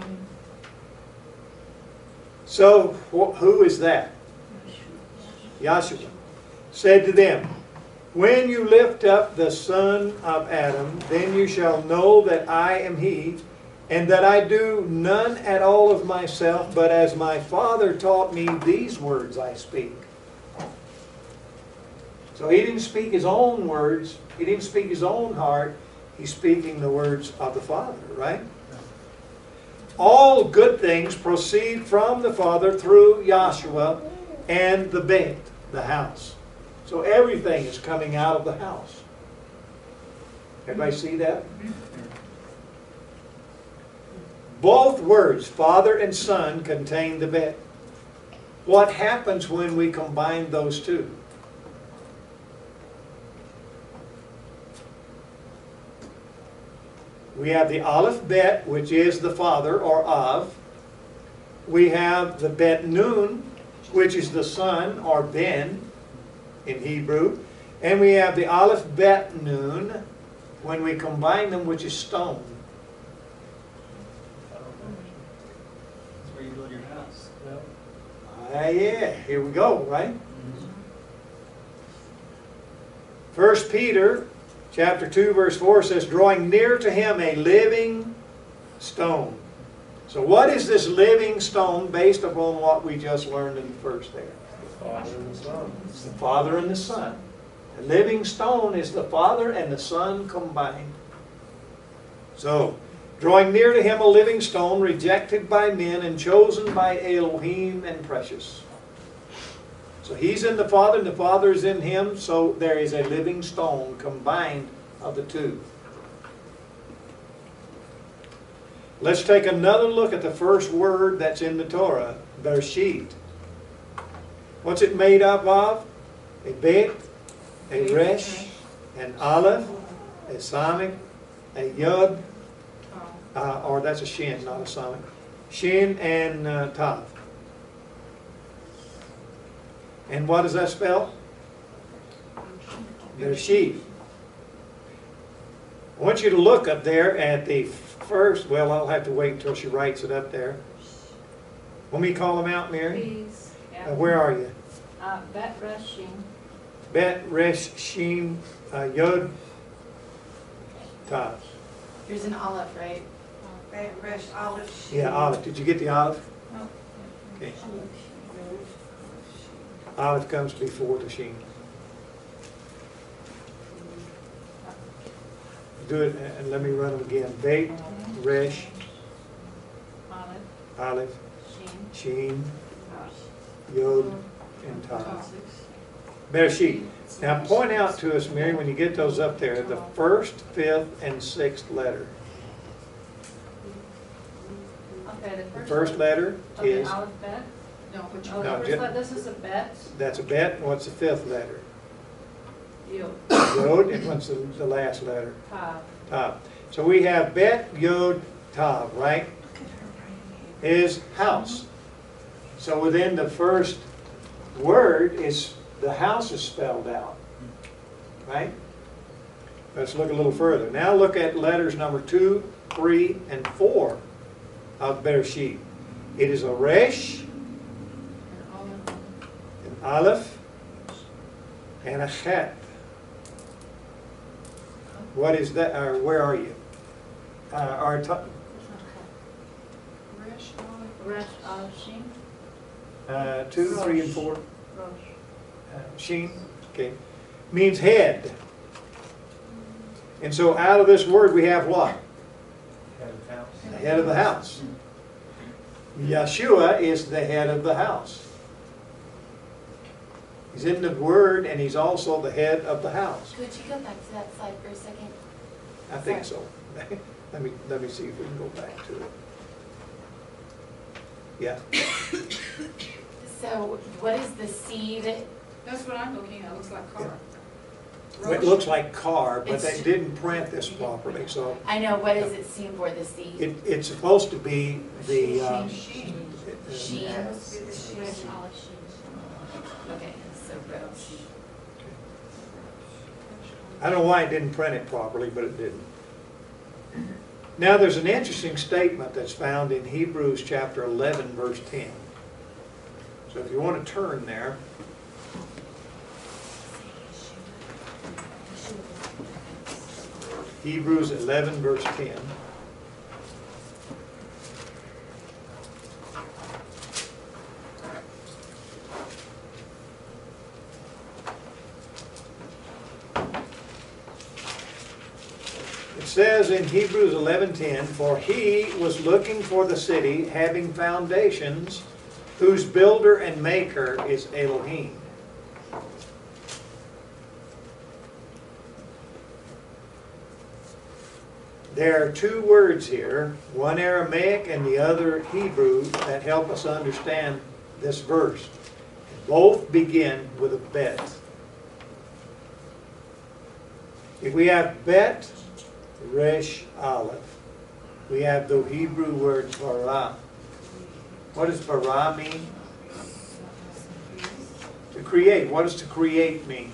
A: So, who is that? Yahshua said to them, when you lift up the son of Adam, then you shall know that I am he, and that I do none at all of myself, but as my Father taught me, these words I speak. So he didn't speak his own words, he didn't speak his own heart, he's speaking the words of the Father, right? All good things proceed from the Father through Yahshua and the Beit, the house. So everything is coming out of the house. Everybody see that? Both words, Father and Son, contain the Beit. What happens when we combine those two? We have the Aleph Bet, which is the Father, or Av. We have the Bet Nun, which is the Son, or Ben, in Hebrew. And we have the Aleph Bet Nun, when we combine them, which is stone.
H: That's where you build your house.
A: Yeah, here we go, right? 1 Peter chapter 2, verse 4 says, drawing near to him a living stone. So what is this living stone based upon what we just learned in the first there?
D: The Father and the Son.
A: It's the Father and the Son. The living stone is the Father and the Son combined. So, drawing near to him a living stone, rejected by men and chosen by Elohim and precious. So he's in the Father and the Father is in him, so there is a living stone combined of the two. Let's take another look at the first word that's in the Torah, Bereshit. What's it made up of? A Bet, a Resh, an Aleph, a Samik, a Yod, or that's a Shin, not a Samik. Shin and Tav. And what does that spell? Bereshit. I want you to look up there at the first, well, I'll have to wait until she writes it up there. Want me to call them out, Mary?
C: Please.
A: Where are you?
C: Bet rushing.
A: Bet, Resh, Sheen, Yod, Tav.
E: There's an olive, right?
C: Bet rush olive.
A: Yeah, olive. Did you get the olive?
B: Oh.
A: Okay. Olive comes before the Sheen. Do it, and let me run them again. Bet, Resh,
C: Olive.
A: Olive,
C: Sheen.
A: Sheen, Yod, and Tav. Bereshit. Now point out to us, Mary, when you get those up there, the first, fifth, and sixth letter.
C: Okay,
A: The first letter
C: Okay,
A: is,
C: olive bet.
B: No, which
C: Oh,
B: one?
A: No,
C: the first this is a bet.
A: that's a bet, and what's the fifth letter?
C: You.
A: Yod, and what's the last letter?
C: Tav.
A: Tav. So we have bet, Yod, Tav, right? Is house. So within the first word is, the house is spelled out, right? Let's look a little further. Now look at letters number 2, 3, and 4 of Bereshit. It is a Resh, an Aleph, and a Chet. What is that, or where are you?
B: Resh, olive.
C: Rush olive sheen.
A: 2, 3, and 4.
C: Rosh.
A: Sheen, okay, means head. And so out of this word we have what?
D: Head of house.
A: The head of the house. Yeshua is the head of the house. He's in the word and he's also the head of the house.
E: Could you go back to that slide for a second?
A: I think so. Let me see if we can go back to it. Yeah.
E: So what is the seed?
B: That's what I'm looking at, looks like car.
A: It looks like car, but they
E: It's-
A: didn't print this properly, so
E: I know, what does it stand for, the seed?
A: it's supposed to be the,
E: Sheen.
C: Rush olive sheen.
E: Okay, so roach.
A: I don't know why it didn't print it properly, but it didn't. Now there's an interesting statement that's found in Hebrews chapter 11, verse 10. So if you want to turn there, Hebrews 11, verse 10. It says in Hebrews 11:10, "For he was looking for the city having foundations, whose builder and maker is Elohim." There are two words here, one Aramaic and the other Hebrew, that help us understand this verse. Both begin with a bet. If we have bet, Resh, Aleph, we have the Hebrew word bara. What does bara mean? To create. What does to create mean?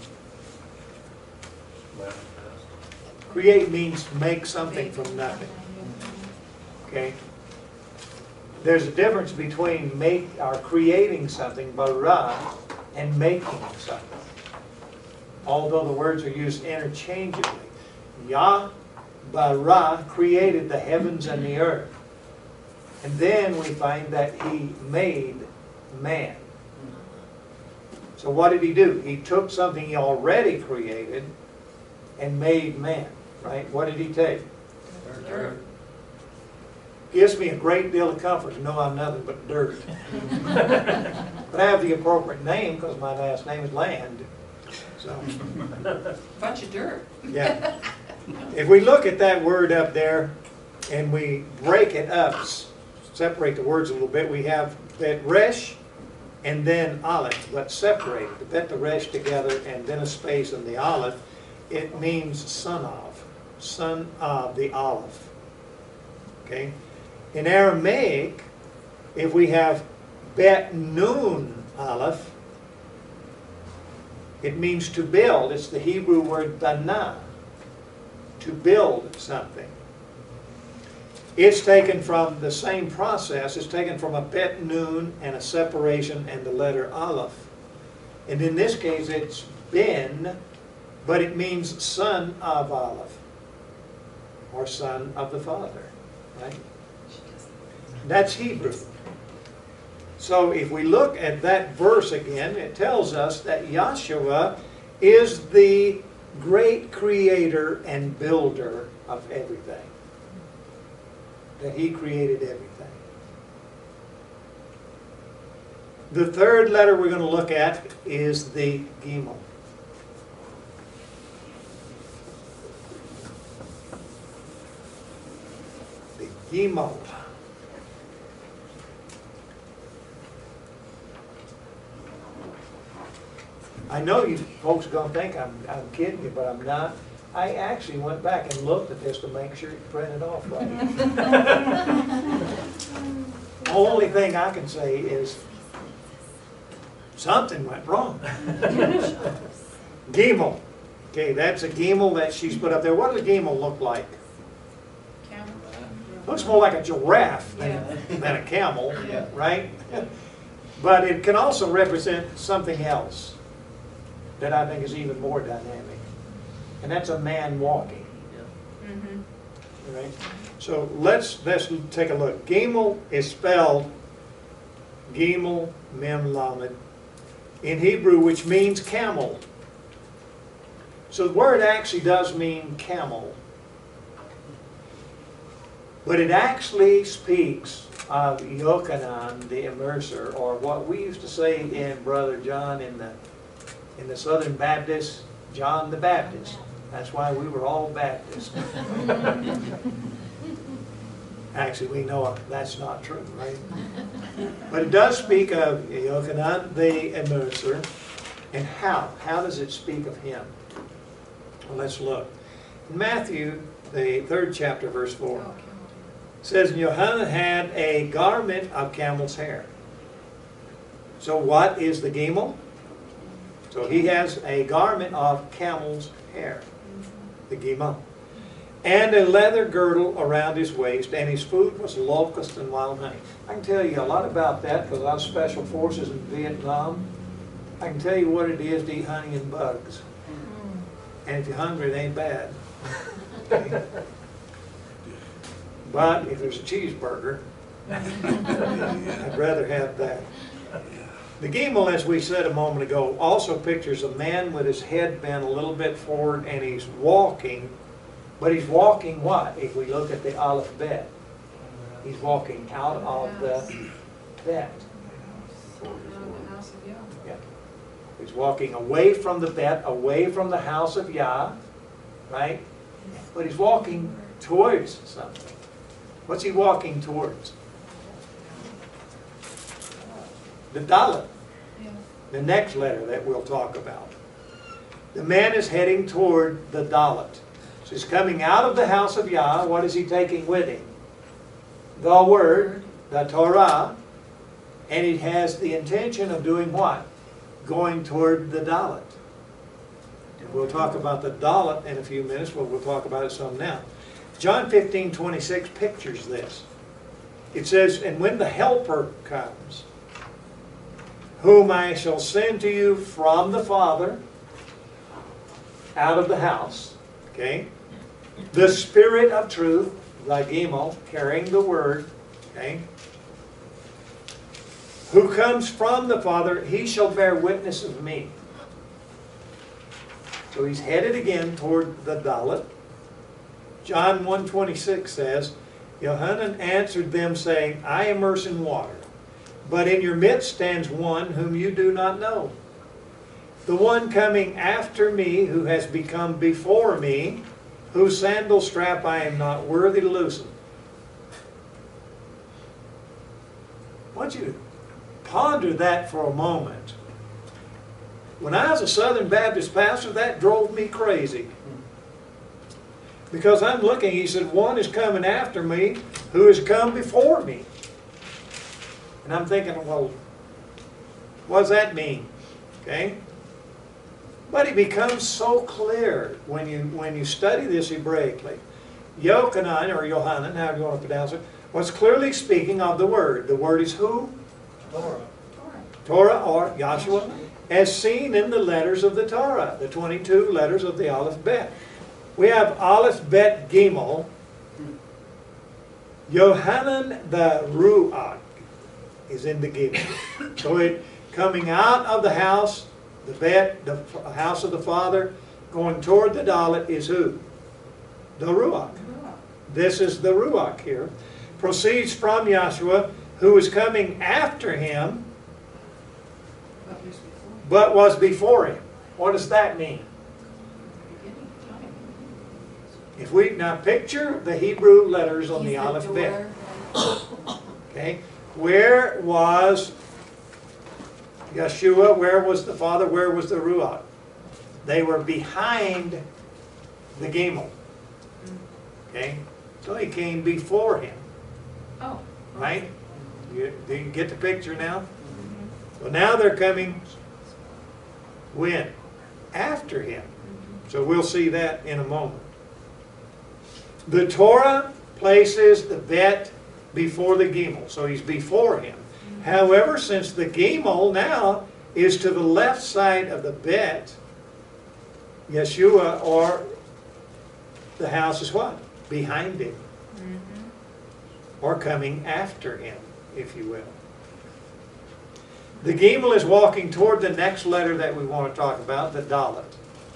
A: Create means make something from nothing. Okay? There's a difference between creating something, bara, and making something. Although the words are used interchangeably. Yah, bara, created the heavens and the earth. And then we find that he made man. So what did he do? He took something he already created and made man. Right? What did he take?
B: Dirt.
A: Gives me a great deal of comfort to know I'm nothing but dirt. But I have the appropriate name because my last name is Land. So,
B: Bunch of dirt.
A: yeah. If we look at that word up there and we break it up, separate the words a little bit, we have Bet Resh and then Aleph, but separated. The Bet the Resh together and then a space in the Aleph, it means son of the Aleph. Okay? In Aramaic, if we have Bet Nun Aleph, it means to build. It's the Hebrew word bana, to build something. It's taken from the same process. It's taken from a bet nun and a separation and the letter aleph. And in this case it's ben, but it means son of aleph, or son of the Father, right? That's Hebrew. So if we look at that verse again, it tells us that Yahshua is the great creator and builder of everything. That He created everything. The third letter we're going to look at is the Gimel. The Gimel. I know you folks are going to think I'm kidding you, but I'm not. I actually went back and looked at this to make sure it printed off right. The only thing I can say is something went wrong. Gimel. Okay, that's a Gimel that she's put up there. What does a Gimel look like?
B: Camel.
A: Looks more like a giraffe
B: Yeah.
A: than a camel,
B: Yeah.
A: right? But it can also represent something else that I think is even more dynamic. And that's a man walking.
B: Mm-hmm.
A: Right? So let's take a look. Gimel is spelled Gimel Mem Lamed in Hebrew, which means camel. So the word actually does mean camel. But it actually speaks of Yochanan the immerser, or what we used to say in Brother John in the Southern Baptist, John the Baptist. That's why we were all Baptists. Actually, we know that's not true, right? But it does speak of Yochanan the immerser. And how? How does it speak of him? Well, let's look. In Matthew, the 3rd chapter, verse 4, it says, Yochanan had a garment of camel's hair. So what is the Gimel? So he has a garment of camel's hair, the Gimel, and a leather girdle around his waist, and his food was locust and wild honey. I can tell you a lot about that because I was special forces in Vietnam. I can tell you what it is to eat honey and bugs. And if you're hungry, it ain't bad. Okay? But if there's a cheeseburger, I'd rather have that. The Gimel, as we said a moment ago, also pictures a man with his head bent a little bit forward, and he's walking. But he's walking what? If we look at the Aleph Bet, he's walking out of the bet.
B: Out of the house of Yah.
A: Yeah. He's walking away from the bet, away from the house of Yah, right? But he's walking towards something. What's he walking towards? The Dalet.
B: Yeah.
A: The next letter that we'll talk about. The man is heading toward the Dalet. So he's coming out of the house of Yah. What is he taking with him? The Word, the Torah, and he has the intention of doing what? Going toward the Dalet. And we'll talk about the Dalet in a few minutes, but we'll talk about it some now. John 15:26 pictures this. It says, and when the Helper comes, whom I shall send to you from the Father, out of the house, okay? The Spirit of truth, the Gimel, carrying the Word, okay? Who comes from the Father, he shall bear witness of me. So he's headed again toward the Dalet. John 1:26 says, Yohanan answered them, saying, I immerse in water, but in your midst stands one whom you do not know. The one coming after me, who has become before me, whose sandal strap I am not worthy to loosen. I want you to ponder that for a moment. When I was a Southern Baptist pastor, that drove me crazy. Because I'm looking, he said, one is coming after me who has come before me. And I'm thinking, well, what does that mean? Okay? But it becomes so clear when you study this Hebraically. Yochanan, or Yohanan, however you want to pronounce it, was clearly speaking of the Word. The Word is who?
D: Torah.
A: Torah, or Yahshua, as seen in the letters of the Torah, the 22 letters of the Aleph Bet. We have Aleph Bet Gimel, Yohanan the Ruach is in the Gimel. So it coming out of the house, the Bet, the house of the Father, going toward the Dalet is who? The Ruach. This is the Ruach here. Proceeds from Yahshua, who is coming after him, but was before him. What does that mean? If we now picture the Hebrew letters on the Aleph Bet. Okay, where was Yeshua? Where was the Father? Where was the Ruach? They were behind the Gimel. Okay, so he came before him.
B: Oh.
A: Right? Do you get the picture now? So now they're coming when? After him. So we'll see that in a moment. The Torah places the Bet before the Gimel. So he's before him. However, since the Gimel now is to the left side of the Bet, Yeshua, or the house is what? Behind him. Or coming after him, if you will. The Gimel is walking toward the next letter that we want to talk about, the Dalet.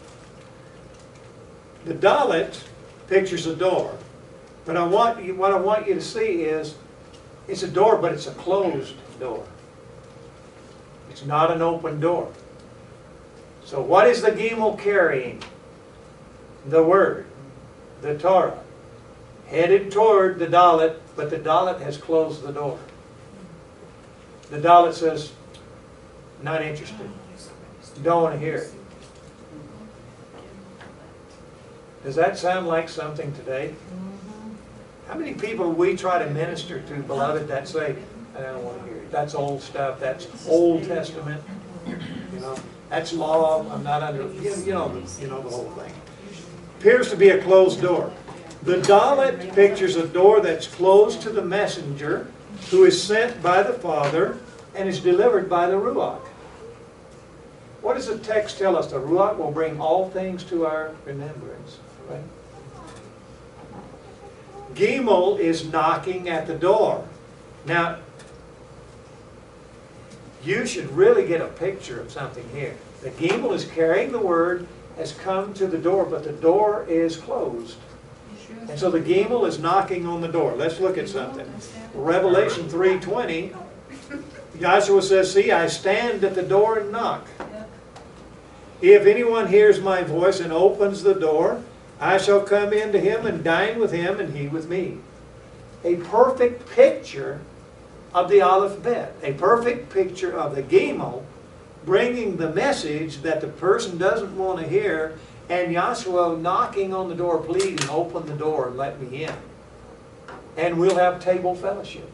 A: The Dalet pictures a door. But what I want you to see is, it's a door, but it's a closed door. It's not an open door. So what is the Gimel carrying? The Word, the Torah. Headed toward the Dalet, but the Dalet has closed the door. The Dalet says, not interested. Don't want to hear it. Does that sound like something today? How many people we try to minister to, beloved, that say, I don't want to hear it. That's old stuff. That's Old Testament. You know, that's law. I'm not under. You know the whole thing. Appears to be a closed door. The Dalet pictures a door that's closed to the messenger who is sent by the Father and is delivered by the Ruach. What does the text tell us? The Ruach will bring all things to our remembrance. Right? Gimel is knocking at the door. Now, you should really get a picture of something here. The Gimel is carrying the Word, has come to the door, but the door is closed. And so the Gimel is knocking on the door. Let's look at something. Revelation 3:20, Joshua says, see, I stand at the door and knock. If anyone hears my voice and opens the door, I shall come into him and dine with him and he with me. A perfect picture of the Aleph Bet. A perfect picture of the Gimel bringing the message that the person doesn't want to hear, and Yahshua knocking on the door, pleading, open the door and let me in. And we'll have table fellowship.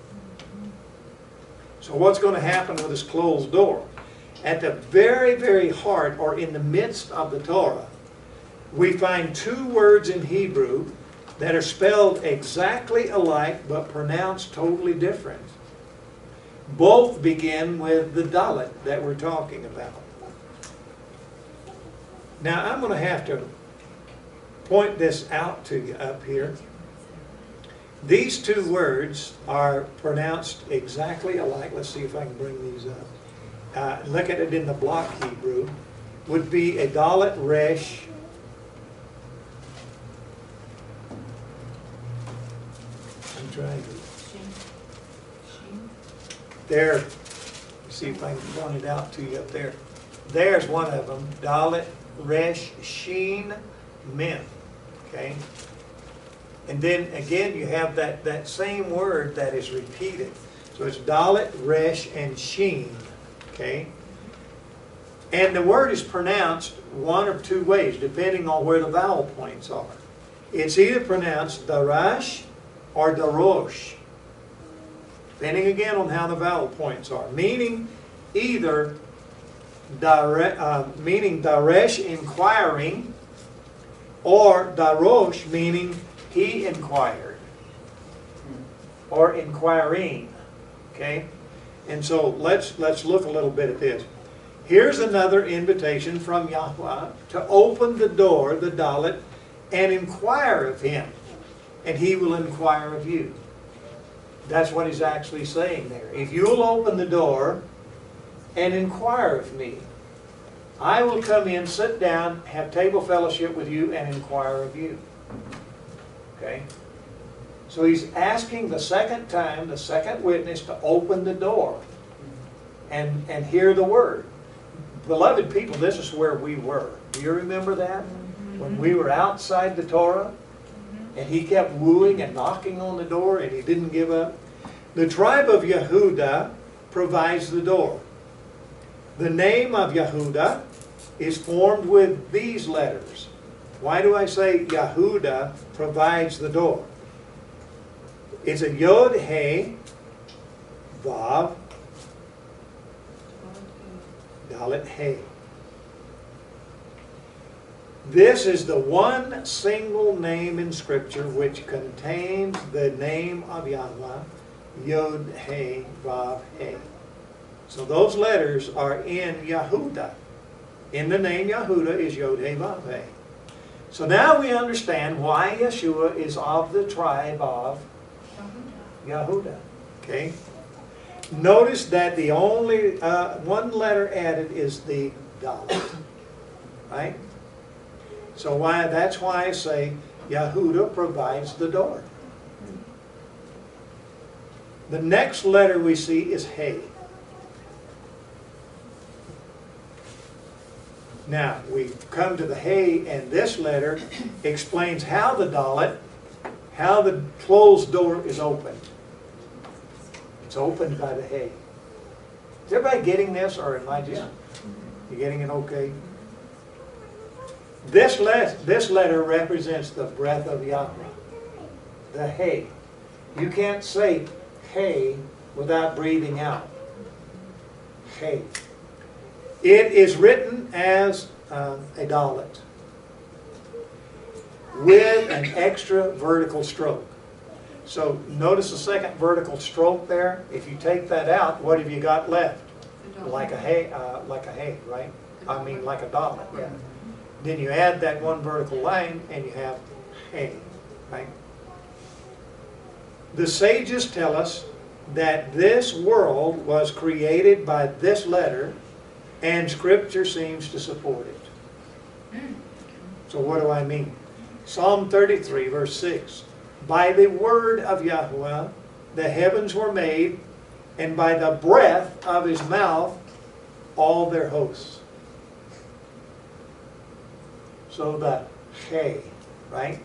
A: So what's going to happen with this closed door? At the very, very heart, or in the midst of the Torah, we find two words in Hebrew that are spelled exactly alike but pronounced totally different. Both begin with the Dalet that we're talking about. Now I'm going to have to point this out to you up here. These two words are pronounced exactly alike. Let's see if I can bring these up. Look at it in the block Hebrew. Would be a Dalet Resh. I'm trying to. There. See if I can point it out to you up there. There's one of them. Dalet Resh Shin Mem. Okay? And then again you have that same word that is repeated. So it's Dalet, Resh, and Shin. Okay? And the word is pronounced one of two ways, depending on where the vowel points are. It's either pronounced Darash or Darosh, depending again on how the vowel points are. Meaning either meaning daresh, inquiring, or darosh, meaning he inquired, or inquiring. Okay? And so let's look a little bit at this. Here's another invitation from Yahweh to open the door, the dalet, and inquire of him, and he will inquire of you. That's what he's actually saying there. If you'll open the door and inquire of me, I will come in, sit down, have table fellowship with you, and inquire of you. Okay? So he's asking the second time, the second witness, to open the door and hear the word. Beloved people, this is where we were. Do you remember that? When we were outside the Torah, and he kept wooing and knocking on the door, and he didn't give up. The tribe of Yehudah provides the door. The name of Yehudah is formed with these letters. Why do I say Yehudah provides the door? It's a Yod, He, Vav, Dalet, He. This is the one single name in Scripture which contains the name of Yahweh, Yod, He, Vav, He. So those letters are in Yehudah. In the name Yehudah is Yod, He, Vav, He. So now we understand why Yeshua is of the tribe of Yehudah. Okay? Notice that the only one letter added is the Dalet. Right? So that's why I say Yehudah provides the door. The next letter we see is He. Now, we come to the He, and this letter explains how the Dalet, how the closed door is opened. It's opened by the He. Is everybody getting this, or am I just... You getting it okay? This letter represents the breath of Yahweh, the He. You can't say He without breathing out. He. It is written as a Dalet with an extra vertical stroke. So notice the second vertical stroke there. If you take that out, what have you got left? Like a He, right? I mean, like a Dalet. Yeah. Then you add that one vertical line, and you have He, right? The sages tell us that this world was created by this letter, and Scripture seems to support it. So what do I mean? Psalm 33, verse 6. By the word of Yahweh the heavens were made, and by the breath of his mouth all their hosts. So the He, right?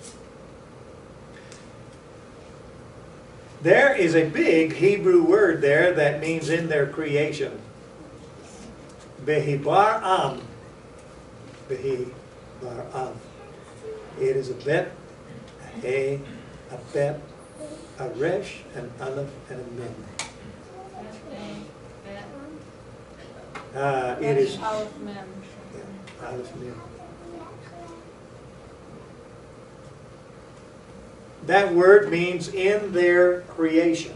A: There is a big Hebrew word there that means in their creation. Behibar Am. Behibar Am. It is a bet, a He, a bet, a resh, an aleph, and a mem. It is
C: Aleph Mem.
A: yeah, aleph, mem. That word means in their creation.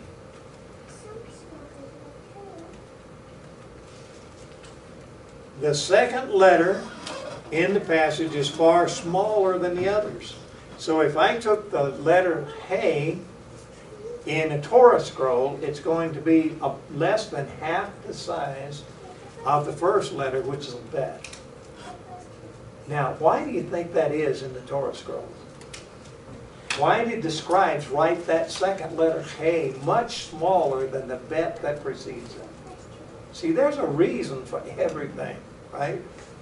A: The second letter in the passage is far smaller than the others. So if I took the letter He in a Torah scroll, it's going to be less than half the size of the first letter, which is a bet. Now, why do you think that is in the Torah scroll? Why did the scribes write that second letter He much smaller than the bet that precedes it? See, there's a reason for everything, right?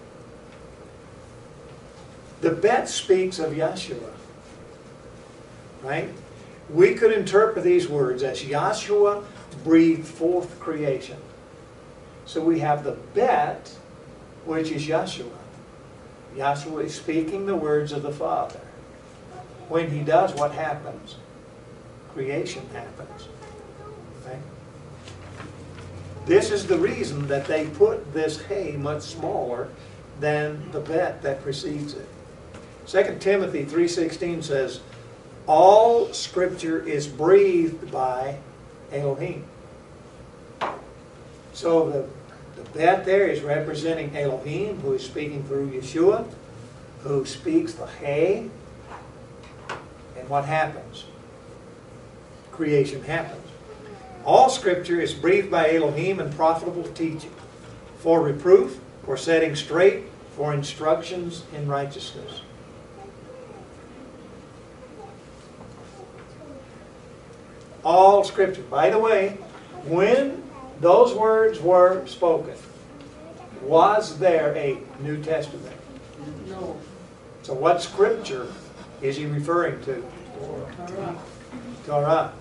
A: The bet speaks of Yeshua, right? We could interpret these words as Yeshua breathed forth creation. So we have the bet, which is Yeshua. Yeshua is speaking the words of the Father. When he does, what happens? Creation happens. Right? This is the reason that they put this hay much smaller than the bet that precedes it. 2 Timothy 3:16 says, all Scripture is breathed by Elohim. So the bet there is representing Elohim, who is speaking through Yeshua, who speaks the hay. And what happens? Creation happens. All Scripture is breathed by Elohim and profitable to teaching, for reproof, for setting straight, for instructions in righteousness. All Scripture. By the way, when those words were spoken, was there a New Testament?
G: No.
A: So what Scripture is he referring to?
G: Torah.
A: Torah.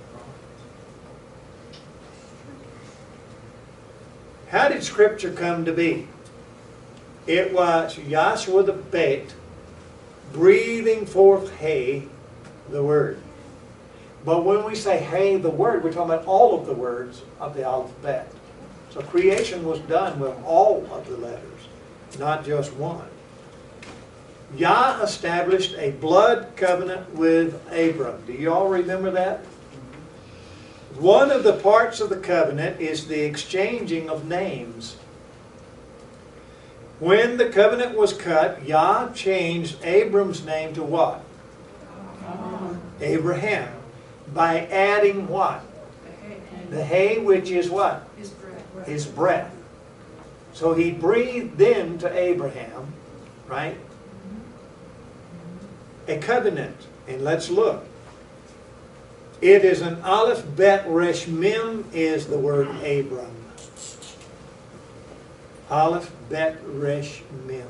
A: How did Scripture come to be? It was Yahshua the Beit breathing forth hay, the Word. But when we say hay, the Word, we're talking about all of the words of the alphabet. So creation was done with all of the letters, not just one. Yah established a blood covenant with Abram. Do you all remember that? One of the parts of the covenant is the exchanging of names. When the covenant was cut, Yah changed Abram's name to what? Abraham. By adding what? The hay, which is what?
B: His breath.
A: His breath. So he breathed into Abraham, right? A covenant. And let's look. It is an aleph, bet, resh, mim is the word Abram. Aleph, bet, resh, mim.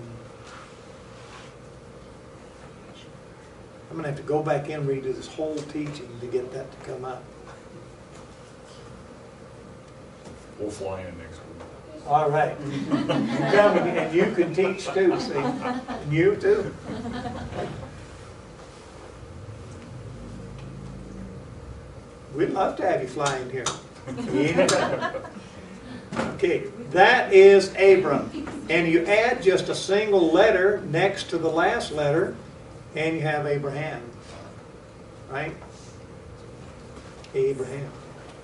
A: I'm going to have to go back and redo this whole teaching to get that to come up.
F: We'll fly in next week.
A: All right. You come and you can teach too, see? And you too. We'd love to have you fly in here. Okay, that is Abram. And you add just a single letter next to the last letter, and you have Abraham. Right? Abraham.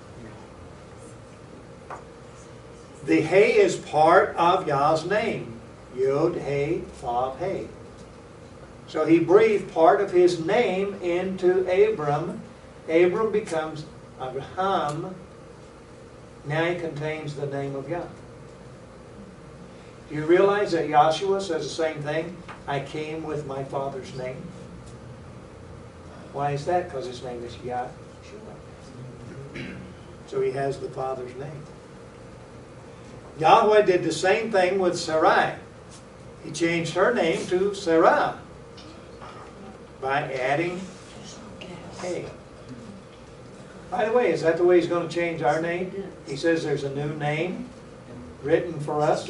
A: The hay is part of Yah's name. Yod, He, Vav, He. So he breathed part of his name into Abram. Abram becomes Abraham. Now he contains the name of Yah. Do you realize that Yahshua says the same thing? I came with my Father's name. Why is that? Because his name is Yahshua. So he has the Father's name. Yahweh did the same thing with Sarai. He changed her name to Sarah by adding Hey. By the way, is that the way he's going to change our name? He says there's a new name written for us.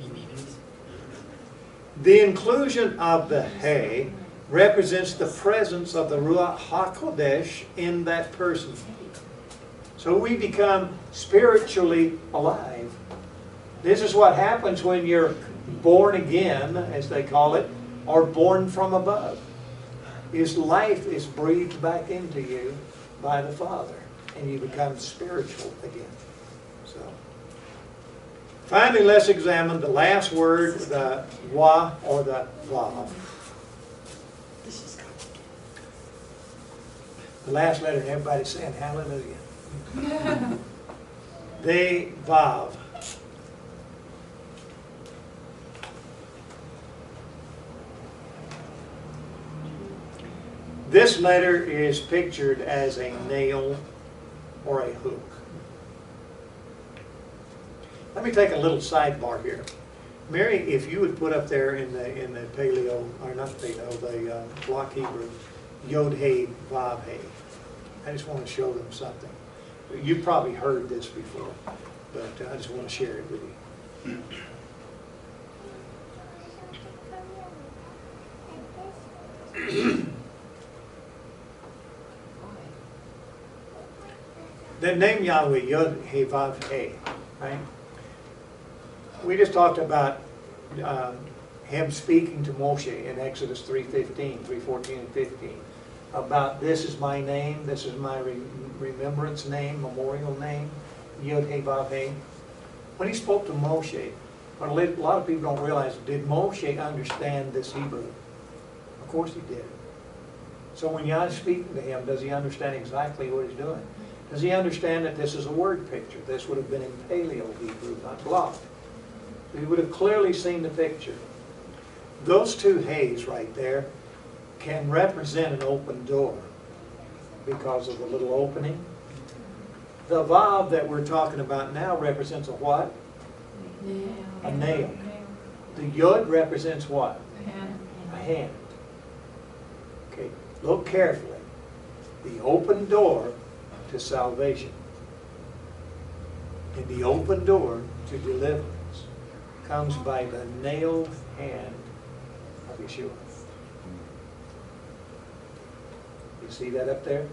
A: The inclusion of the Hay represents the presence of the Ruach HaKodesh in that person. So we become spiritually alive. This is what happens when you're born again, as they call it, or born from above. His life is breathed back into you by the Father, and you become spiritual again. So, finally, let's examine the last word, the wa or the vav. The last letter, and everybody's saying hallelujah. The vav. This letter is pictured as a nail or a hook. Let me take a little sidebar here. Mary, if you would put up there in the paleo, or not paleo, the block Hebrew, Yod He, Vav He. I just want to show them something. You've probably heard this before, but I just want to share it with you. The name Yahweh, Yod He Vav He, right? We just talked about him speaking to Moshe in Exodus 3:15, 3:14 and 15, about this is my name, this is my remembrance name, memorial name, Yod He Vav He. When he spoke to Moshe, what a lot of people don't realize, did Moshe understand this Hebrew? Of course he did. So when God's speaking to him, does he understand exactly what he's doing? Does he understand that this is a word picture? This would have been in Paleo Hebrew, not blocked. So he would have clearly seen the picture. Those two hays right there can represent an open door because of the little opening. The vav that we're talking about now represents a what? A nail. The yod represents what? A hand. Okay, look carefully. The open door to salvation and the open door to deliverance comes by the nailed hand of Yeshua. You see that up there?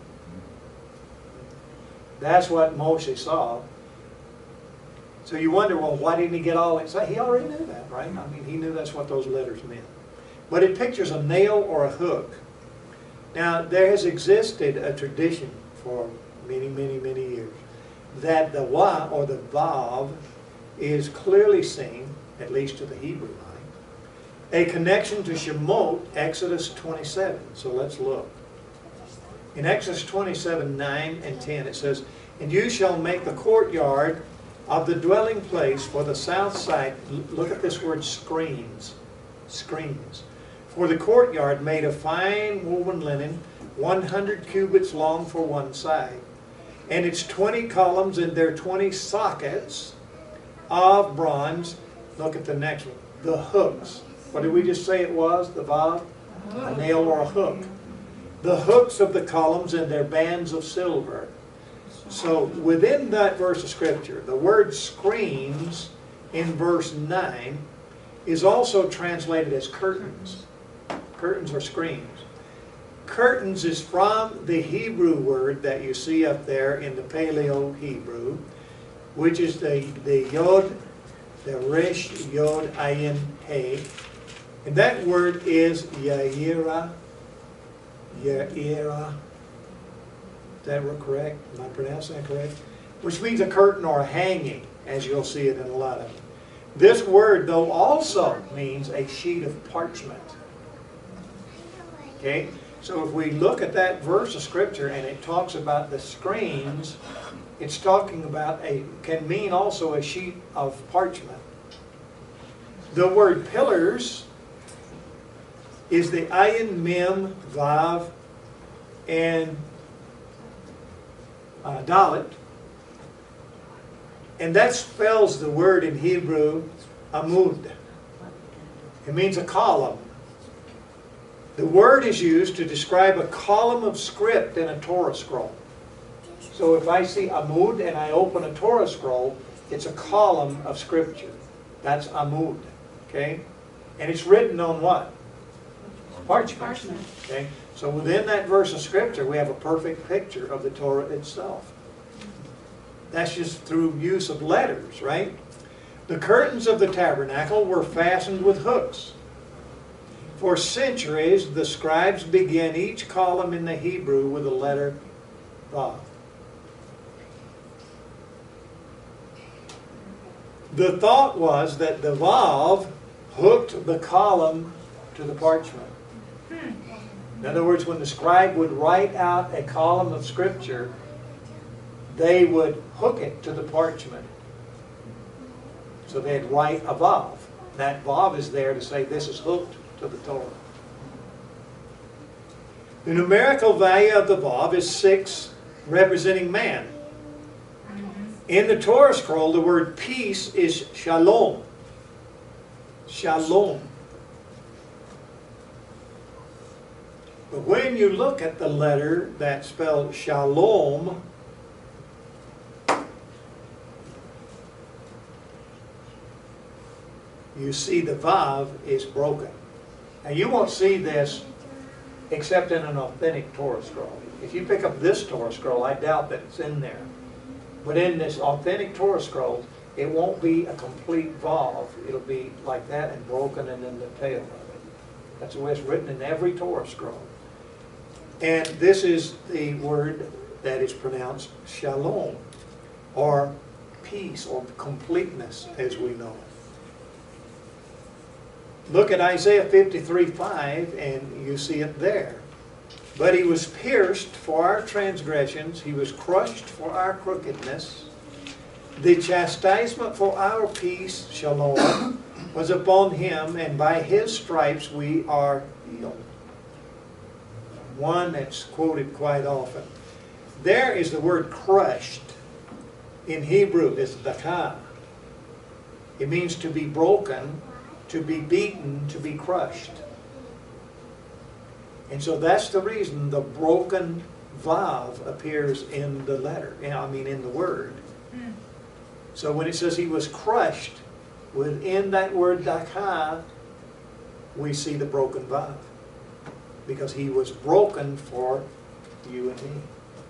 A: That's what Moshe saw. So you wonder, well, why didn't he get all excited? He already knew that, right? I mean, he knew that's what those letters meant. But it pictures a nail or a hook. Now, there has existed a tradition for many, many, many years that the wa, or the vav, is clearly seen, at least to the Hebrew mind, a connection to Shemot, Exodus 27. So let's look. In Exodus 27, 9 and 10, it says, "And you shall make the courtyard of the dwelling place for the south side," look at this word screens, screens, "for the courtyard made of fine woven linen, 100 cubits long for one side, and its 20 columns and their 20 sockets of bronze." Look at the next one, the hooks. What did we just say it was, the vav? A nail or a hook. The hooks of the columns and their bands of silver. So within that verse of Scripture, the word screens in verse 9 is also translated as curtains. Curtains or screens. Curtains is from the Hebrew word that you see up there in the Paleo Hebrew, which is the Yod, the Resh Yod Ayin He. And that word is Yaira. Yaira. Is that correct? Am I pronouncing that correct? Which means a curtain or a hanging, as you'll see it in a lot of them. This word, though, also means a sheet of parchment. Okay? So if we look at that verse of Scripture and it talks about the screens, it's talking about can mean also a sheet of parchment. The word pillars is the ayin, mem, vav, and dalet. And that spells the word in Hebrew, amud. It means a column. The word is used to describe a column of script in a Torah scroll. So if I see amud and I open a Torah scroll, it's a column of scripture. That's amud. Okay? And it's written on what? Parchment. Okay? So within that verse of Scripture, we have a perfect picture of the Torah itself. That's just through use of letters, right? The curtains of the tabernacle were fastened with hooks. For centuries, the scribes began each column in the Hebrew with the letter Vav. The thought was that the Vav hooked the column to the parchment. In other words, when the scribe would write out a column of Scripture, they would hook it to the parchment. So they'd write a Vav. That Vav is there to say this is hooked to the Torah. The numerical value of the Vav is 6, representing man. In the Torah scroll, the word peace is shalom. Shalom. But when you look at the letter that's spelled shalom, you see the Vav is broken. Now you won't see this except in an authentic Torah scroll. If you pick up this Torah scroll, I doubt that it's in there. But in this authentic Torah scroll, It won't be a complete vav. It'll be like that and broken and then the tail of it. That's the way it's written in every Torah scroll. And this is the word that is pronounced shalom, or peace, or completeness, as we know it. Look at Isaiah 53:5, and you see it there. But he was pierced for our transgressions, he was crushed for our crookedness. The chastisement for our peace, shalom, was upon him, and by his stripes we are healed. One that's quoted quite often. There is the word crushed. In Hebrew, it's dakah. It means to be broken, to be beaten, to be crushed. And so that's the reason the broken vav appears in the letter, in the word. So when it says he was crushed, within that word dakah, we see the broken vav. Because he was broken for you and me.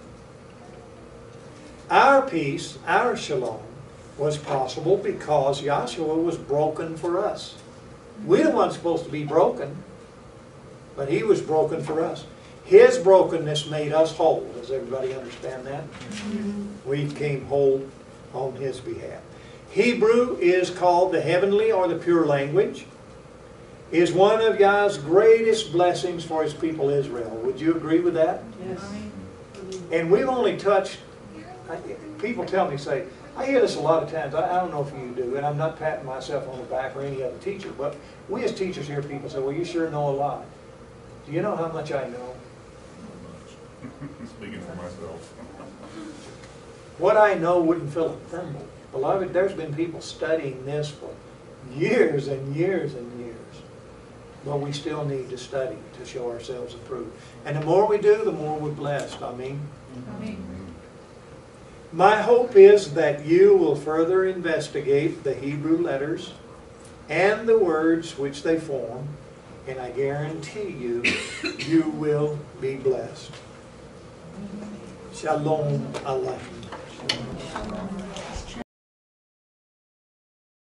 A: Our peace, our shalom, was possible because Yahshua was broken for us. We're the ones supposed to be broken, but he was broken for us. His brokenness made us whole. Does everybody understand that? We came whole on his behalf. Hebrew is called the heavenly or the pure language. Is one of Yah's greatest blessings for his people Israel. Would you agree with that?
G: Yes.
A: And we've only touched, people tell me, say, I hear this a lot of times, I don't know if you do, and I'm not patting myself on the back or any other teacher, but we as teachers hear people say, well, you sure know a lot. Do you know how much I know?
F: Speaking for myself.
A: What I know wouldn't fill a thimble. Beloved, there's been people studying this for years and years and years. But we still need to study to show ourselves approved. And the more we do, the more we're blessed. Amen. My hope is that you will further investigate the Hebrew letters and the words which they form, and I guarantee you, you will be blessed. Shalom Aleichem.